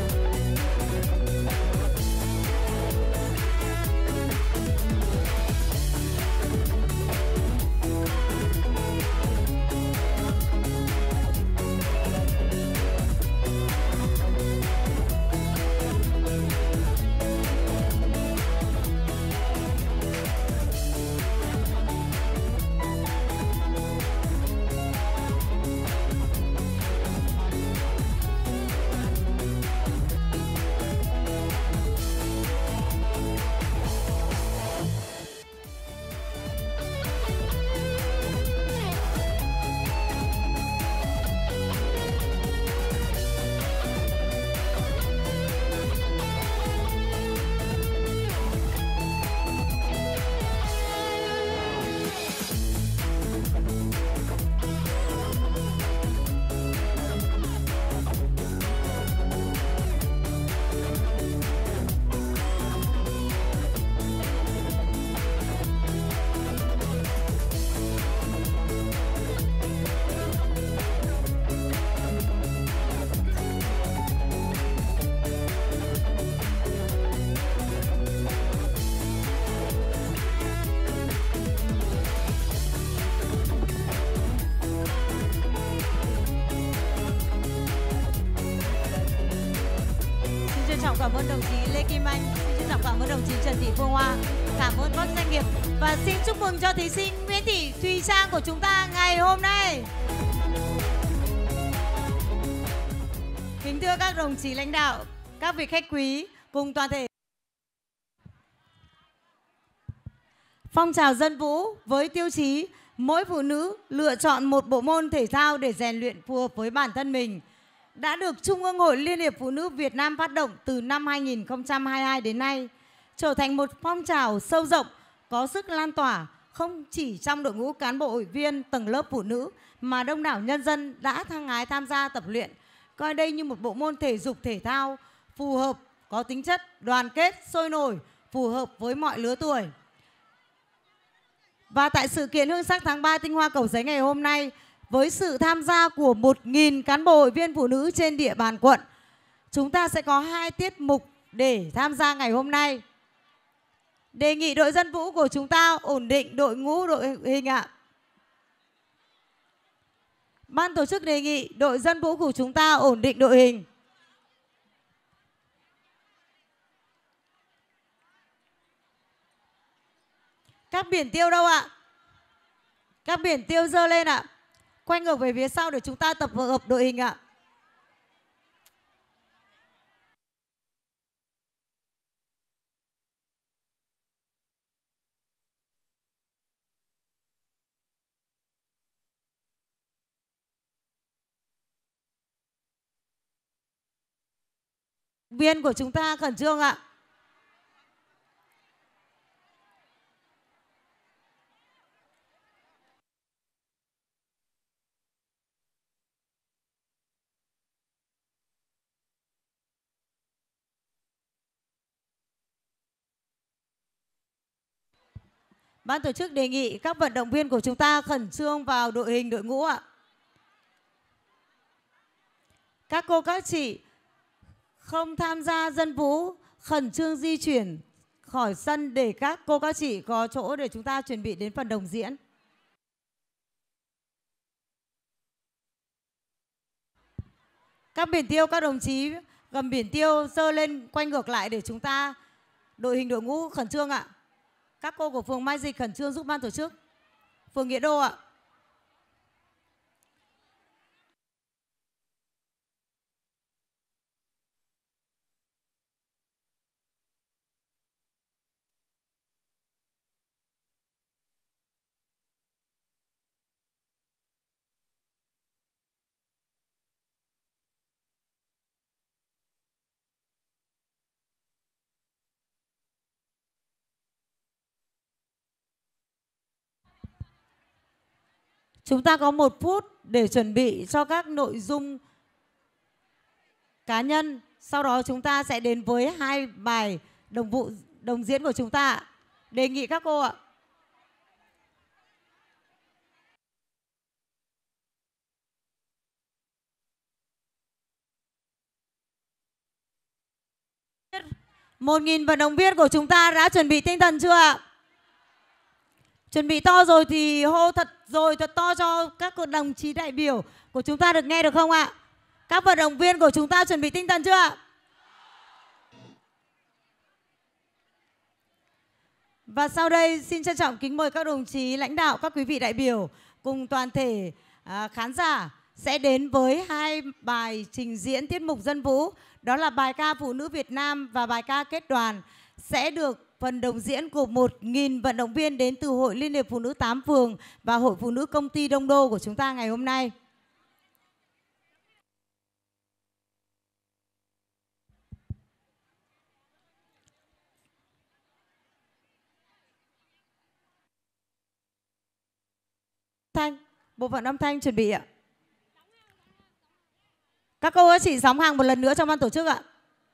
A: Cảm ơn đồng chí Lê Kim Anh, xin trân trọng cảm ơn đồng chí Trần Thị Phương Hoa, cảm ơn các doanh nghiệp và xin chúc mừng cho thí sinh Nguyễn Thị Thùy Trang của chúng ta ngày hôm nay. Kính thưa các đồng chí lãnh đạo, các vị khách quý cùng toàn thể phong trào dân vũ với tiêu chí mỗi phụ nữ lựa chọn một bộ môn thể thao để rèn luyện phù hợp với bản thân mình đã được Trung ương Hội Liên hiệp Phụ nữ Việt Nam phát động từ năm hai nghìn không trăm hai mươi hai đến nay, trở thành một phong trào sâu rộng, có sức lan tỏa không chỉ trong đội ngũ cán bộ hội viên tầng lớp phụ nữ mà đông đảo nhân dân đã hăng hái tham gia tập luyện, coi đây như một bộ môn thể dục thể thao phù hợp, có tính chất đoàn kết, sôi nổi, phù hợp với mọi lứa tuổi. Và tại sự kiện Hương sắc tháng ba Tinh Hoa Cầu Giấy ngày hôm nay, với sự tham gia của một nghìn cán bộ hội viên phụ nữ trên địa bàn quận, chúng ta sẽ có hai tiết mục để tham gia ngày hôm nay. Đề nghị đội dân vũ của chúng ta ổn định đội ngũ đội hình ạ. Ban tổ chức đề nghị đội dân vũ của chúng ta ổn định đội hình. Các biển tiêu đâu ạ? Các biển tiêu dơ lên ạ. Quay ngược về phía sau để chúng ta tập hợp đội hình ạ. Viên của chúng ta khẩn trương ạ. Ban tổ chức đề nghị các vận động viên của chúng ta khẩn trương vào đội hình đội ngũ ạ. các cô các chị không tham gia dân vũ khẩn trương di chuyển khỏi sân để các cô các chị có chỗ để chúng ta chuẩn bị đến phần đồng diễn. Các biển tiêu, các đồng chí cầm biển tiêu giơ lên quay ngược lại để chúng ta đội hình đội ngũ khẩn trương ạ. Các cô của phường Mai Dịch khẩn trương giúp ban tổ chức. Phường Nghĩa Đô ạ. Chúng ta có một phút để chuẩn bị cho các nội dung cá nhân. Sau đó chúng ta sẽ đến với hai bài đồng vụ đồng diễn của chúng ta. Đề nghị các cô ạ. Một nghìn vận động viên của chúng ta đã chuẩn bị tinh thần chưa ạ? Chuẩn bị to rồi thì hô thật rồi, thật to cho các đồng chí đại biểu của chúng ta được nghe được không ạ? Các vận động viên của chúng ta chuẩn bị tinh thần chưa ạ? Và sau đây xin trân trọng kính mời các đồng chí lãnh đạo, các quý vị đại biểu cùng toàn thể à, khán giả sẽ đến với hai bài trình diễn tiết mục dân vũ. Đó là bài ca Phụ nữ Việt Nam và bài ca Kết đoàn sẽ được phần đồng diễn của một nghìn vận động viên đến từ Hội Liên hiệp Phụ nữ tám phường và Hội Phụ nữ Công ty Đông Đô của chúng ta ngày hôm nay. Thanh, bộ phận âm thanh chuẩn bị ạ. Các cô ơi, chị sóng hàng một lần nữa cho ban tổ chức ạ.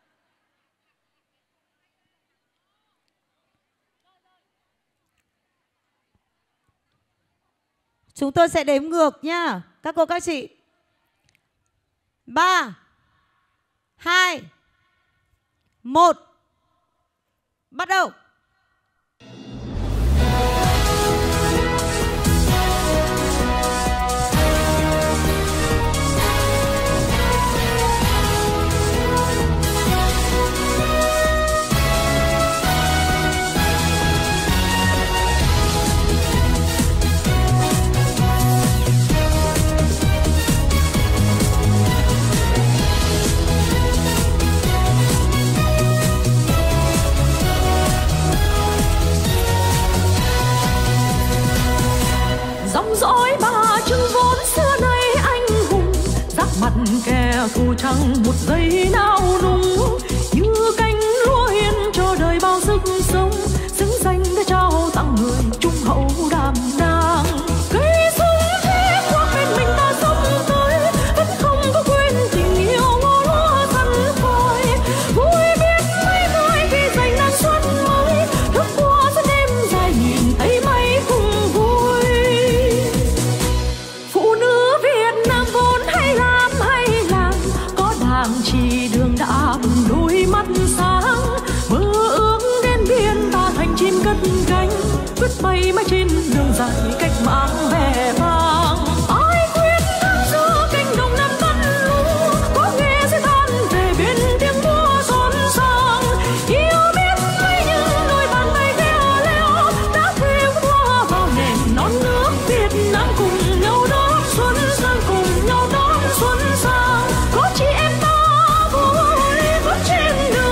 A: Chúng tôi sẽ đếm ngược nhá, các cô các chị. Ba, hai, một, bắt đầu.
B: Dõi bà trưng vốn xưa nay anh hùng, giáp mặt kẻ thù chẳng một giây nào nung, như cánh lúa hiến cho đời bao sức sống, xứng danh đã trao tặng người trung hậu đảm đang. Cây súng thế khoác bên mình ta sống tới, vẫn không có quên tình yêu ngô lúa sân phơi. Vui biết mấy người khi giành năng xuân mới, thức qua giữa đêm dài nhìn thấy mây cùng vui. Phụ nữ Việt Nam vốn hay làm hay làm, có đảng chỉ đường đã đôi mắt sáng. Mơ ước đến biên ta thành chim cất cánh, quyết bay mãi trên đường dài cách mạng vẻ vang. Ai quyết tham giữa cánh đồng năm tân lúa, có nghe sẽ than về bên tiếng múa xôn xang. Yêu biết mấy những đôi bàn tay khéo léo đã thêu hoa vào nền non nước Việt Nam, cùng nhau đón xuân sang, cùng nhau đón xuân sang. Có chị em ta vui bước trên đường.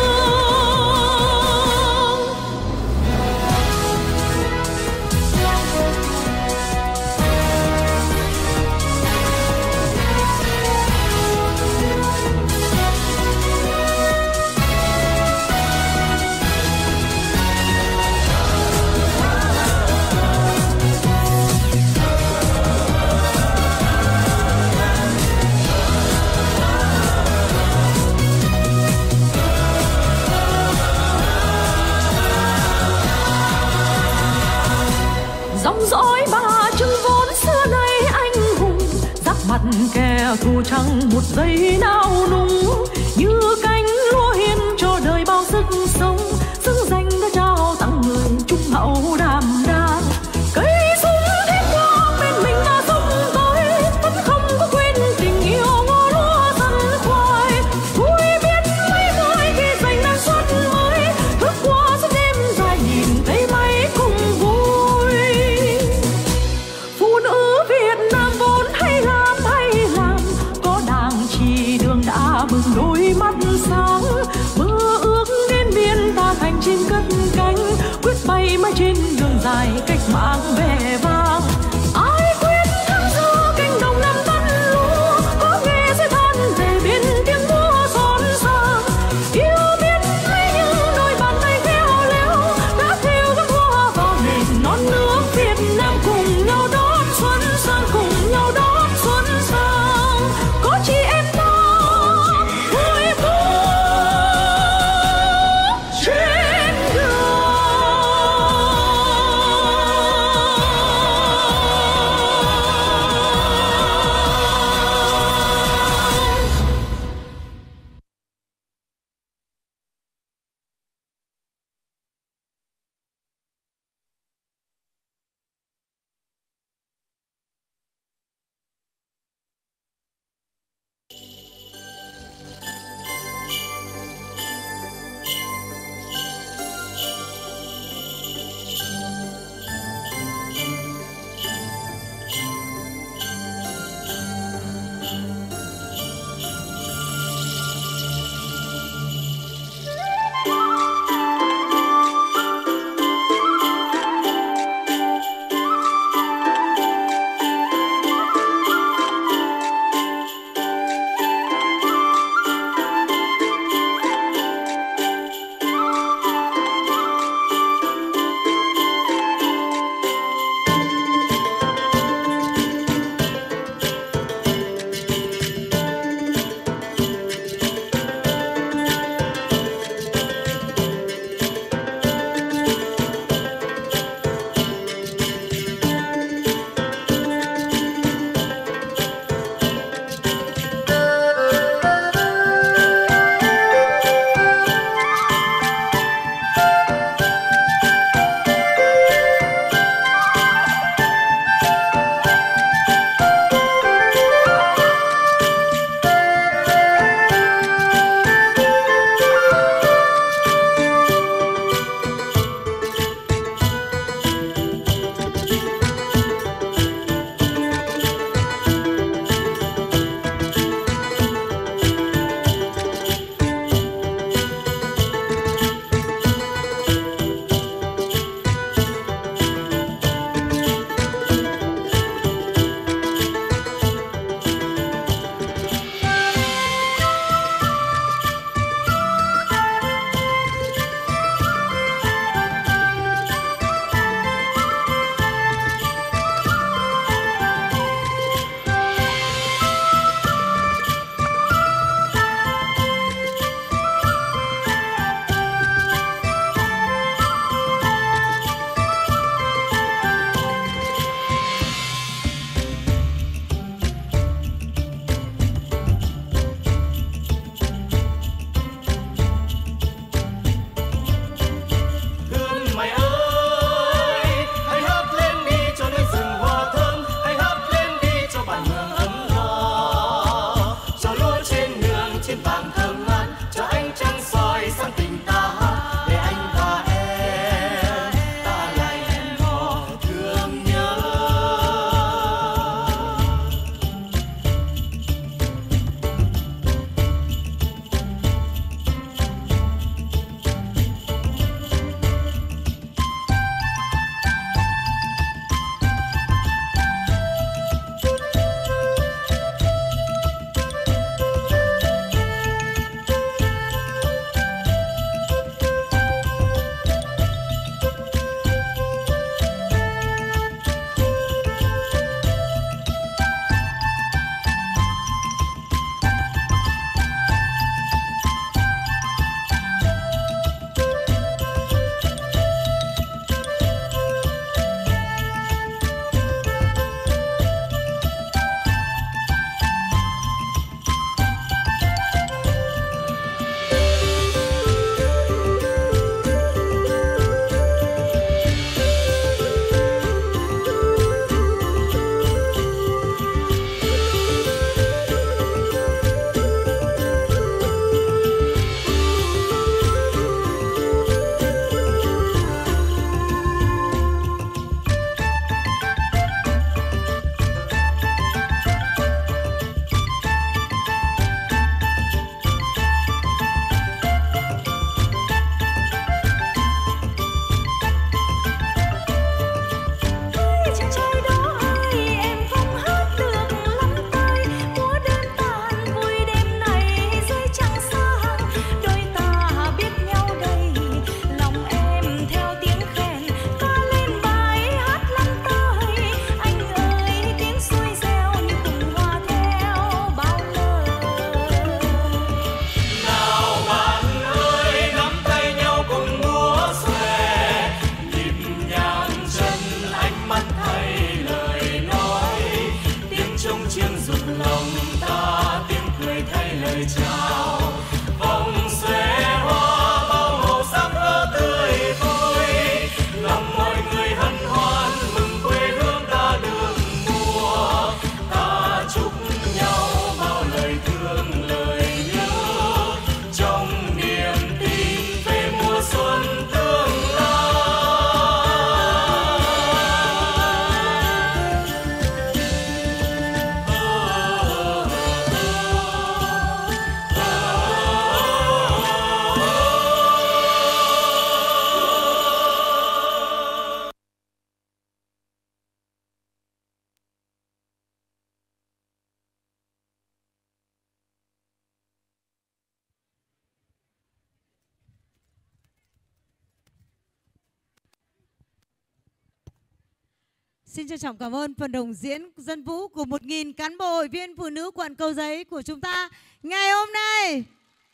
B: kẻ thù chẳng một giây nào nung, như cánh lúa hiến cho đời bao sức sống, xứng danh đã trao tặng người trung hậu đảm đang. Cây súng thiết quang bên mình ta sống tới, vẫn không có quên tình yêu ngô lúa sân khoai. Vui biết mấy người khi giành năng suất mới, thức qua suốt đêm dài nhìn thấy mấy cùng vui. Phụ nữ Việt Nam vốn hay làm hay làm, có đảng chỉ đường đã bừng đôi mắt sáng. Mơ ước đến biên ta thành chim cất cánh, quyết bay mãi trên đường dài cách mạng vẻ vang. Ai quyết thắng xưa cánh đồng năm tắt lúa, có nghe sẽ than về biên tiếng múa xôn xao. Yêu biết mấy những đôi bàn tay khéo léo đã thêu gắn hoa vào nền non nước Việt Nam, cùng nhau đón xuân sang, cùng nhau đón xuân sang. Có chị em ta vui vui trên đường.
C: xuân rực lòng ta, tiếng cười thay lời chào. Vòng xòe hoa bao màu sắc ơ tươi vui, làm mọi người hân hoan mừng quê hương ta được mùa. Ta chúc nhau bao lời thương lời nhớ, trong niềm tin về mùa xuân tương lai.
A: Xin trân trọng cảm ơn phần đồng diễn dân vũ của một nghìn cán bộ hội viên phụ nữ quận Cầu Giấy của chúng ta ngày hôm nay.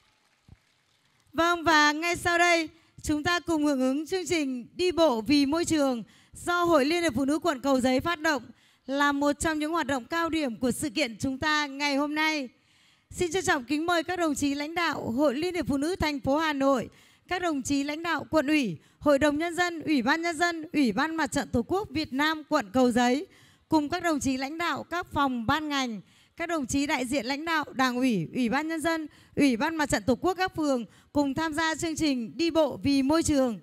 A: Vâng, và ngay sau đây chúng ta cùng hưởng ứng chương trình Đi bộ vì môi trường do Hội Liên hiệp Phụ nữ quận Cầu Giấy phát động, là một trong những hoạt động cao điểm của sự kiện chúng ta ngày hôm nay. Xin trân trọng kính mời các đồng chí lãnh đạo Hội Liên hiệp Phụ nữ thành phố Hà Nội, các đồng chí lãnh đạo quận ủy, Hội đồng Nhân dân, Ủy ban Nhân dân, Ủy ban Mặt trận Tổ quốc Việt Nam quận Cầu Giấy, cùng các đồng chí lãnh đạo các phòng ban ngành, các đồng chí đại diện lãnh đạo Đảng ủy, Ủy ban Nhân dân, Ủy ban Mặt trận Tổ quốc các phường cùng tham gia chương trình Đi bộ vì môi trường.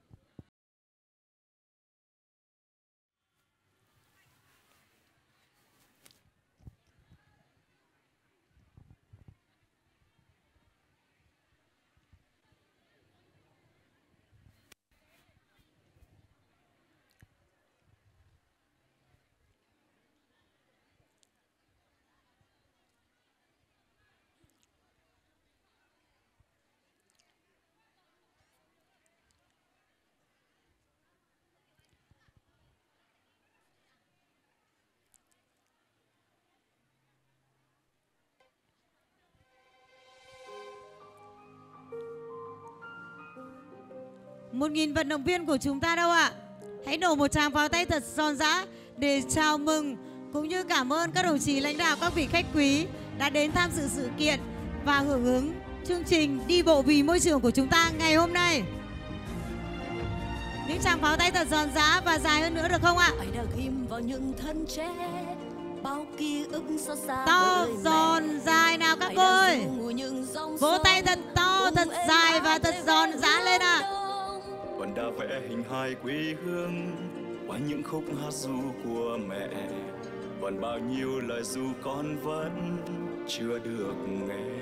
A: Một nghìn vận động viên của chúng ta đâu ạ? Hãy nổ một tràng pháo tay thật giòn giã để chào mừng cũng như cảm ơn các đồng chí lãnh đạo, các vị khách quý đã đến tham dự sự kiện và hưởng ứng chương trình Đi bộ vì môi trường của chúng ta ngày hôm nay. Những tràng pháo tay thật giòn giã và dài hơn nữa được không ạ?
B: Ai đã ghim vào những thân tre bao ký ức xót xa.
A: To giòn dài nào các cô ơi. Vỗ tay thật to, thật dài và thật giòn giã lên ạ.
C: Vẫn đã vẽ hình hài quê hương qua những khúc hát ru của mẹ, vẫn bao nhiêu lời ru con vẫn chưa được nghe.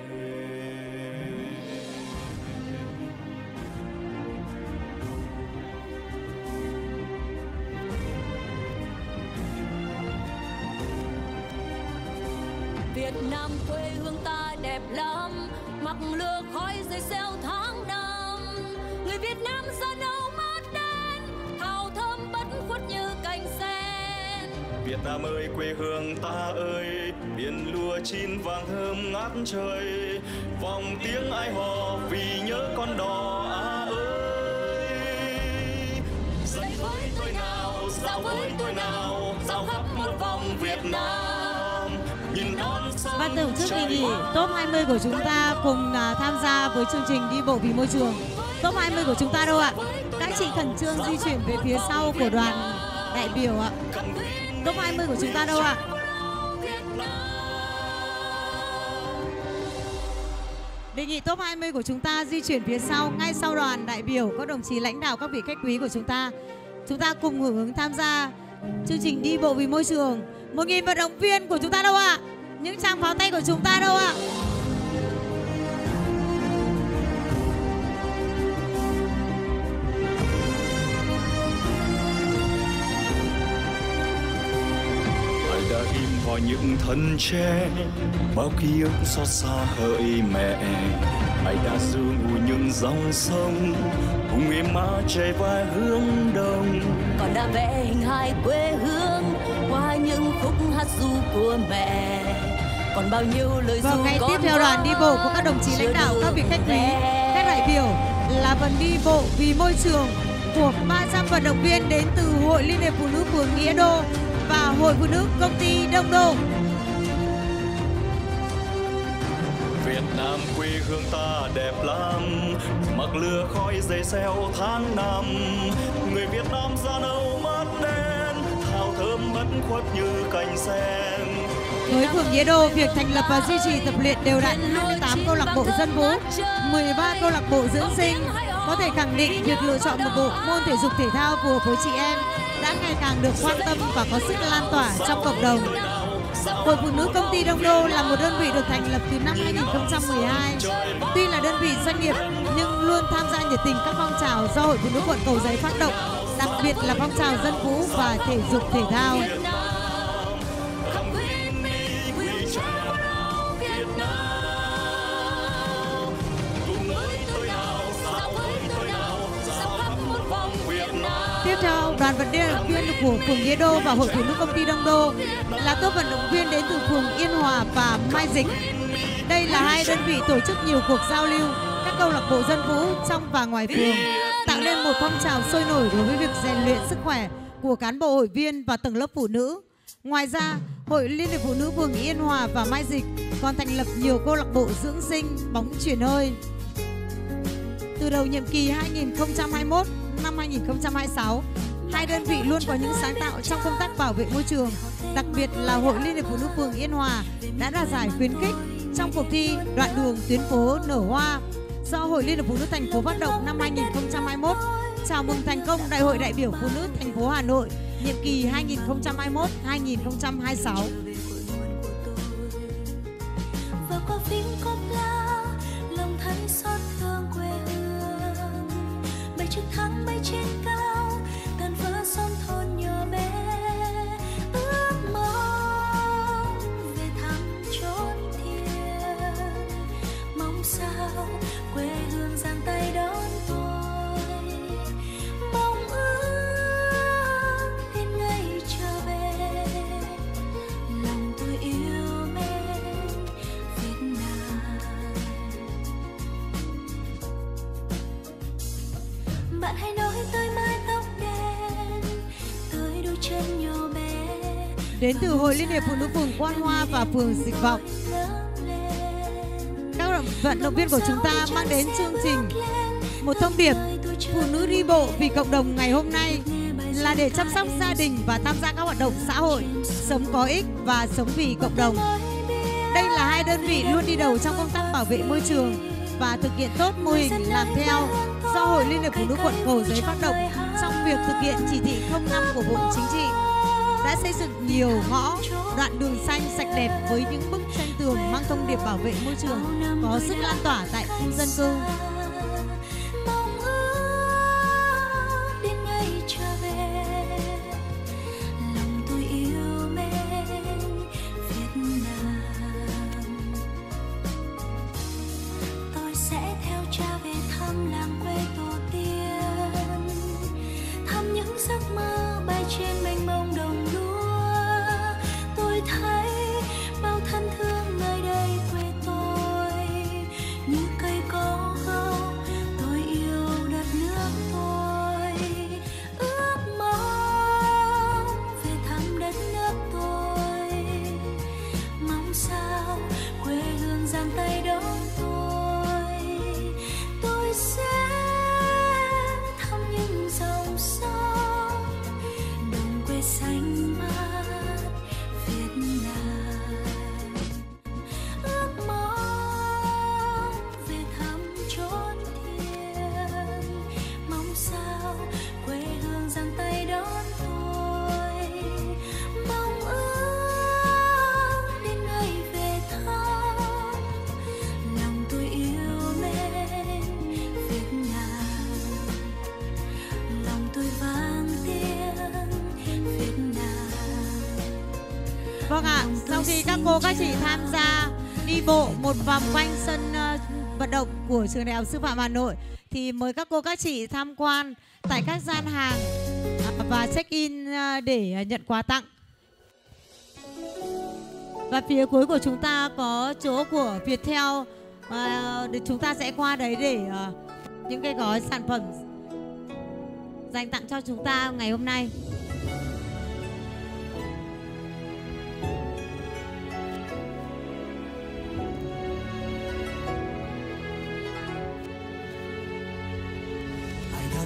B: Việt Nam quê hương ta đẹp lắm, mặc lửa khói rơi reo tháng năm. Người Việt Nam da nâu mắt đen, hào thơm bất khuất như cành sen.
C: Việt Nam ơi quê hương ta ơi, biển lúa chín vàng thơm ngát trời, vòng tiếng ai hò vì nhớ con đò à ơi. Dậy với tôi nào, dạo với tôi nào, dạo khắp một vòng Việt Nam.
A: Ban tổ chức kỳ nghỉ top hai mươi của chúng ta cùng uh, tham gia với chương trình Đi bộ vì môi trường. Top hai mươi của chúng ta đâu ạ? Các chị khẩn trương di chuyển về phía sau của đoàn đại biểu ạ. Top hai mươi của chúng ta đâu ạ? Đề nghị top hai mươi của chúng ta di chuyển phía sau, ngay sau đoàn đại biểu, các đồng chí lãnh đạo, các vị khách quý của chúng ta. Chúng ta cùng hưởng ứng tham gia chương trình Đi bộ vì môi trường. Một nghìn vận động viên của chúng ta đâu ạ? Những tràng pháo tay của chúng ta đâu ạ?
C: Ai đã im vào những thân tre, bao ký ức xót xa hỡi mẹ. Ai đã du ngủ những dòng sông, cùng em má chạy vai hướng đông.
B: Còn đã vẽ hình hài quê hương qua những khúc hát ru của mẹ. Còn bao nhiêu lời ru.
A: Vâng, ngay tiếp theo đoàn đi bộ của các đồng chí lãnh đạo, các vị khách quý, các đại biểu là phần đi bộ vì môi trường của ba trăm vận động viên đến từ Hội Liên hiệp Phụ nữ phường Nghĩa Đô và Hội Phụ nữ công ty Đông Đô.
C: Nam quê hương ta đẹp lắm, mặc lửa khói dày xeo tháng năm. Người Việt Nam da nâu mắt đen, thao thơm bất khuất như cành sen.
A: Với phường Nghĩa Đô, việc thành lập và duy trì tập luyện đều đặn hai mươi tám câu lạc bộ dân vũ, mười ba câu lạc bộ dưỡng sinh có thể khẳng định việc lựa chọn một bộ môn thể dục thể thao phù hợp với chị em đã ngày càng được quan tâm và có sức lan tỏa trong cộng đồng. Hội Phụ nữ Công ty Đông Đô là một đơn vị được thành lập từ năm hai nghìn không trăm mười hai. Tuy là đơn vị doanh nghiệp nhưng luôn tham gia nhiệt tình các phong trào do Hội Phụ nữ quận Cầu Giấy phát động, đặc biệt là phong trào dân vũ và thể dục thể thao. Tiếp theo, đoàn vận động viên của phường Nghĩa Đô và Hội Phụ nữ Công ty Đông Đô là top vận động viên đến từ phường Yên Hòa và Mai Dịch. Đây là hai đơn vị tổ chức nhiều cuộc giao lưu, các câu lạc bộ dân vũ trong và ngoài phường, tạo nên một phong trào sôi nổi đối với việc rèn luyện sức khỏe của cán bộ hội viên và tầng lớp phụ nữ. Ngoài ra, Hội Liên hiệp Phụ nữ phường Yên Hòa và Mai Dịch còn thành lập nhiều câu lạc bộ dưỡng sinh, bóng chuyền hơi. Từ đầu nhiệm kỳ hai nghìn không trăm hai mươi mốt năm hai nghìn không trăm hai mươi sáu, hai đơn vị luôn có những sáng tạo trong công tác bảo vệ môi trường. Đặc biệt là Hội Liên hiệp Phụ nữ phường Yên Hòa đã đạt giải khuyến khích trong cuộc thi đoạn đường tuyến phố nở hoa do Hội Liên hiệp Phụ nữ thành phố phát động năm hai nghìn không trăm hai mươi mốt, chào mừng thành công Đại hội đại biểu Phụ nữ thành phố Hà Nội nhiệm kỳ hai nghìn không trăm hai mươi mốt đến hai nghìn không trăm hai mươi sáu.
B: Và qua phím cốp la, lòng thấy xót thương quê hương. Bay trực thăng bay trên cao, tàn vỡ xóm thôn nhỏ bé. Ước mong về thăm chốn thiêng, mong sao quê hương giang tay đón tôi. Mong ước đến ngày trở về, lòng tôi yêu mến Việt Nam. Bạn hãy nói tới mái tóc đen, tới đôi chân nhỏ bé.
A: Đến từ Hội Liên hiệp Phụ nữ phường Quan Hoa và phường Dịch Vọng, các vận động viên của chúng ta mang đến chương trình một thông điệp: phụ nữ đi bộ vì cộng đồng ngày hôm nay là để chăm sóc gia đình và tham gia các hoạt động xã hội, sống có ích và sống vì cộng đồng. Đây là hai đơn vị luôn đi đầu trong công tác bảo vệ môi trường và thực hiện tốt mô hình làm theo do Hội Liên hiệp Phụ nữ quận Cầu Giấy phát động trong việc thực hiện chỉ thị không năm của Bộ Chính trị, đã xây dựng nhiều ngõ, đoạn đường xanh sạch đẹp với những bức tranh tường mang thông điệp bảo vệ môi trường có sức lan tỏa tại khu dân cư.
B: Mong ước đến ngày trở về, lòng tôi yêu mến Việt Nam. Tôi sẽ theo cha về thăm làng quê tổ tiên, thăm những giấc mơ bay trên mênh mông đồng lúa. Tôi thấy bao thân thương nơi đây quê tôi, như cây có gốc, tôi yêu đất nước tôi. Ước mong về thăm đất nước tôi, mong sao quê hương giang tay đón tôi. Tôi sẽ thăm những dòng sông, đồng quê xanh mát Việt Nam. Ước mong về thăm chốn thiêng, mong sao quê hương giang tay đón tôi. Mong ước đến ngày về thăm, lòng tôi yêu mến Việt Nam. Lòng tôi vang tiếng Việt Nam.
A: Vâng ạ, sau khi các cô các chị tham gia đi bộ một vòng quanh sân ờ, vận động của Trường Đại học Sư phạm Hà Nội thì mời các cô các chị tham quan tại các gian hàng ờ, và check in ờ, để nhận quà tặng. Và phía cuối của chúng ta có chỗ của Viettel, ờ, để chúng ta sẽ qua đấy để ờ, những cái gói sản phẩm dành tặng cho chúng ta ngày hôm nay.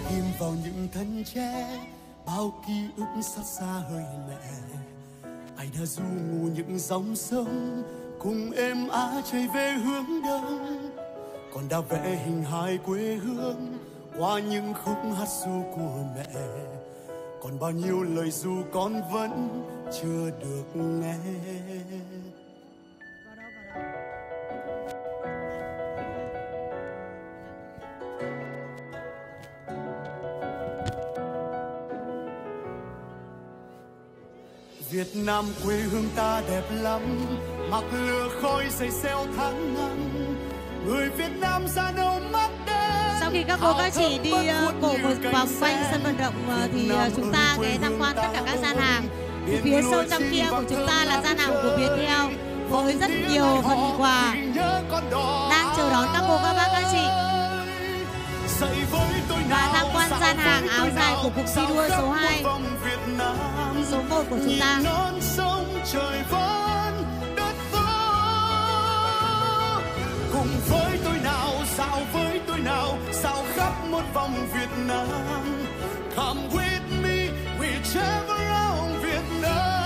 E: ghim vào những thân tre bao ký ức xa xa hơi lẻ. Ai đã du ngủ những dòng sông cùng êm á chạy về hướng đông, còn đã vẽ hình hài quê hương qua những khúc hát ru của mẹ. Còn bao nhiêu lời ru con vẫn chưa được nghe. Việt Nam quê hương ta đẹp lắm, mặc lửa khói dày xeo tháng năm. Người Việt Nam da nâu mắt đen.
A: Sau khi các cô các chị đi uh, cổ một vòng quanh sân vận động uh, thì uh, chúng ta ghé tham quan tất cả các gian hàng. Thì phía sâu trong kia của chúng ta là gian hàng của Viettel với rất nhiều phần quà đang chờ đón các cô các bác các chị. Và tham quan gian hàng áo dài của cụm thi đua số hai, số một của chúng ta.
E: Cùng với tôi nào, sao với tôi nào, sao khắp một vòng Việt Nam. Come with me, we travel around Việt Nam.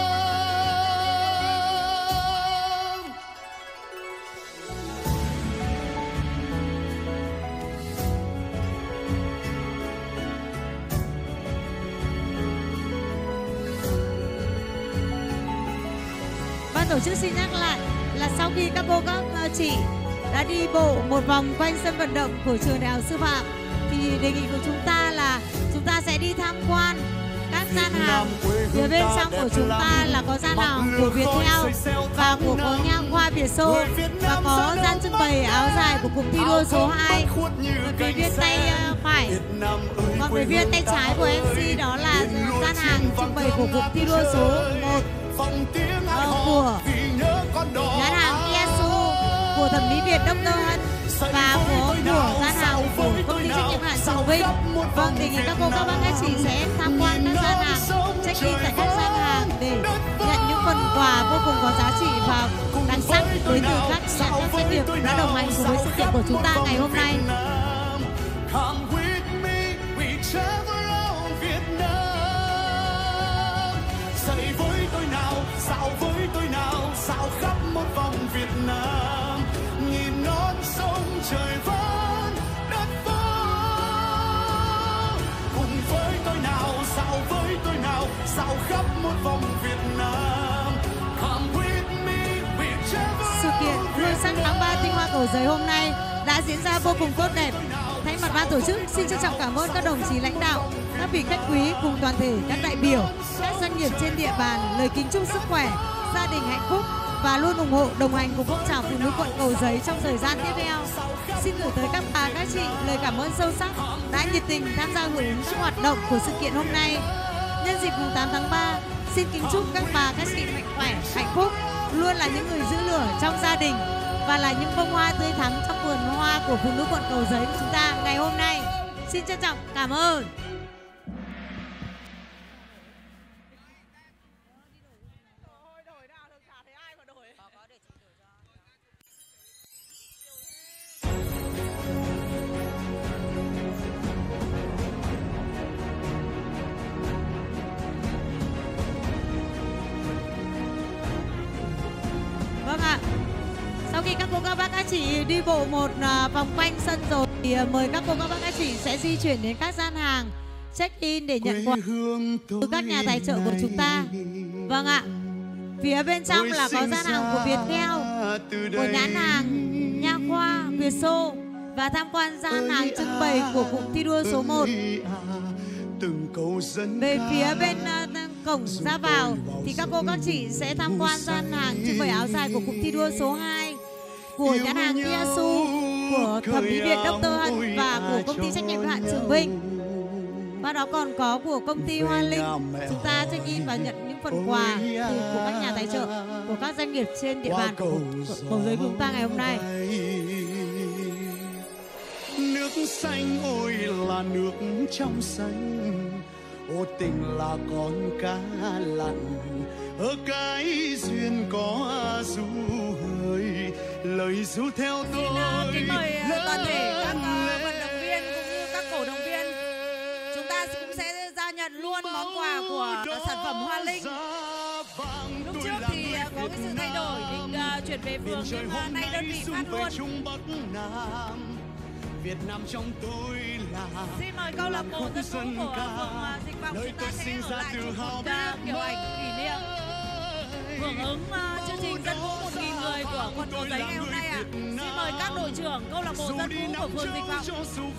A: Ban tổ chức xin nhắc lại là sau khi các cô các chị đã đi bộ một vòng quanh sân vận động của trường Đại học Sư phạm thì đề nghị của chúng ta là chúng ta sẽ đi tham quan các gian hàng. Phía bên trong của chúng ta là có gian hàng của Viettel và của có nha khoa Việt Xô và có gian trưng bày áo dài của cụm thi đua số hai. Về phía bên tay phải, còn về phía tay trái của em xê đó là gian hàng trưng bày của cụm thi đua số một của nhãn hàng Kiasu, của thẩm mỹ Việt Doctor Hân và của của gian hàng của công ty trách nhiệm hữu hạn Trường Vinh. Vâng, đề nghị các cô các bác các chị sẽ tham quan các gian hàng, check in tại các gian hàng để nhận những phần quà vô cùng có giá trị và đặc sắc đến từ các các doanh nghiệp đã đồng hành cùng với sự kiện của chúng ta ngày hôm nay.
E: Sao với tôi nào, sao khắp một vòng Việt Nam. Nhìn non sông trời vẫn đất võ. Cùng với tôi nào, sao với tôi nào, sao khắp một vòng Việt Nam. Come with me, we travel.
A: Sự kiện Hương Sắc tháng ba Tinh Hoa Cầu Giấy hôm nay đã diễn ra vô cùng tốt đẹp. Thay mặt ban tổ chức xin trân trọng cảm ơn các đồng chí lãnh đạo, các vị khách quý cùng toàn thể các đại biểu, các doanh nghiệp trên địa bàn lời kính chúc sức khỏe, gia đình hạnh phúc và luôn ủng hộ đồng hành cùng phong trào phụ nữ quận Cầu Giấy trong thời gian tiếp theo. Xin gửi tới các bà các chị lời cảm ơn sâu sắc đã nhiệt tình tham gia hưởng ứng các hoạt động của sự kiện hôm nay. Nhân dịp mùng tám tháng ba, xin kính chúc các bà các chị mạnh khỏe, hạnh phúc, luôn là những người giữ lửa trong gia đình và là những bông hoa tươi thắm trong vườn hoa của phụ nữ quận Cầu Giấy của chúng ta ngày hôm nay. Xin trân trọng cảm ơn. Vâng ạ. Sau khi các cô các bác các chị đi bộ một vòng quanh sân rồi thì mời các cô các bác các chị sẽ di chuyển đến các gian hàng check in để nhận quà từ các nhà tài trợ của chúng ta. Vâng ạ. Phía bên trong là có gian hàng của Viettel, của nhãn hàng nha khoa Việt Xô và tham quan gian hàng trưng bày của cụm thi đua số một. Về phía bên uh, cổng ra vào thì các cô các chị sẽ tham quan gian hàng trưng bày áo dài của cụm thi đua số hai, của nhãn hàng Kiasu, của thẩm mỹ Việt Doctor Hân và của công ty trách nhiệm hữu hạn Trường Vinh. Và đó còn có của công ty Hoa Linh. Chúng ta check in và nhận những phần quà từ của các nhà tài trợ, của các doanh nghiệp trên địa bàn của Cầu Giấy của chúng ta ngày hôm nay.
E: Nước xanh ôi là nước trong xanh, ô tình là con cá lặn ở cái duyên có ru hơi, lời ru theo tôi.
A: Xin kính mời toàn thể các vận động viên cũng như các cổ động viên ta cũng sẽ giao nhận luôn món quà của sản phẩm Hoa Linh. Lúc trước thì có cái sự thay đổi định uh, chuyển về phường, nhưng mà nay đơn vị phát luôn.
E: Việt Nam trong tôi là
A: xin mời câu lạc bộ dân vũ của phường Dịch Vọng, chúng ta sẽ ở lại chụp một uh, kiểu ảnh kỷ niệm hưởng ứng uh, chương trình dân vũ một nghìn người của quận Cầu Giấy ngày hôm nay ạ. À. Xin mời các đội trưởng câu lạc bộ dân vũ của phường Dịch Vọng.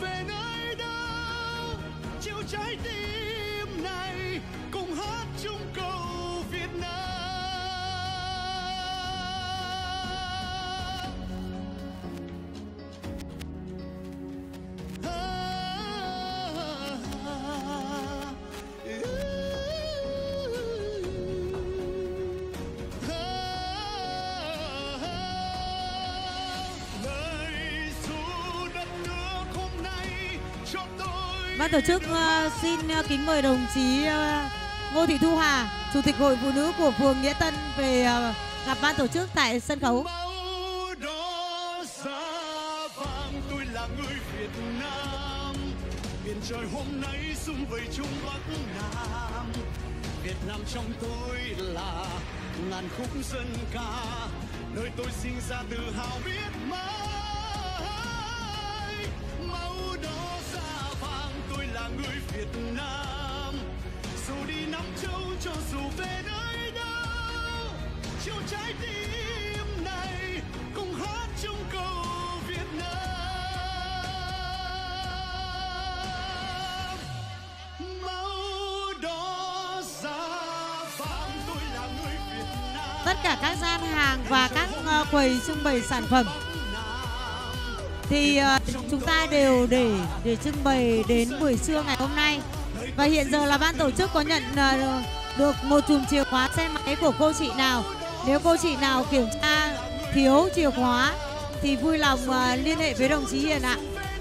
E: Chiều trái tim này cùng hát chung câu Việt Nam.
A: Ban tổ chức uh, xin uh, kính mời đồng chí uh, Ngô Thị Thu Hà, Chủ tịch Hội Phụ nữ của phường Nghĩa Tân về uh, gặp ban tổ chức tại sân khấu.
E: Máu đỏ da vàng, tôi là người Việt Nam. Biển trời hôm nay sum vầy chung Bắc Nam. Việt Nam trong tôi là ngàn khúc dân ca, nơi tôi sinh ra tự hào biết mãi. Là người Việt Nam, dù đi Nam Châu cho dù về nơi đâu, chiều trái tim này cùng hát chung câu Việt Nam. Máu đỏ da vàng, tôi là người Việt Nam.
A: Tất cả các gian hàng và các uh, quầy trưng bày sản phẩm thì uh, chúng ta đều để để trưng bày đến buổi trưa ngày hôm nay. Và hiện giờ là ban tổ chức có nhận uh, được một chùm chìa khóa xe máy của cô chị nào. Nếu cô chị nào kiểm tra thiếu chìa khóa thì vui lòng uh, liên hệ với đồng chí Hiền ạ.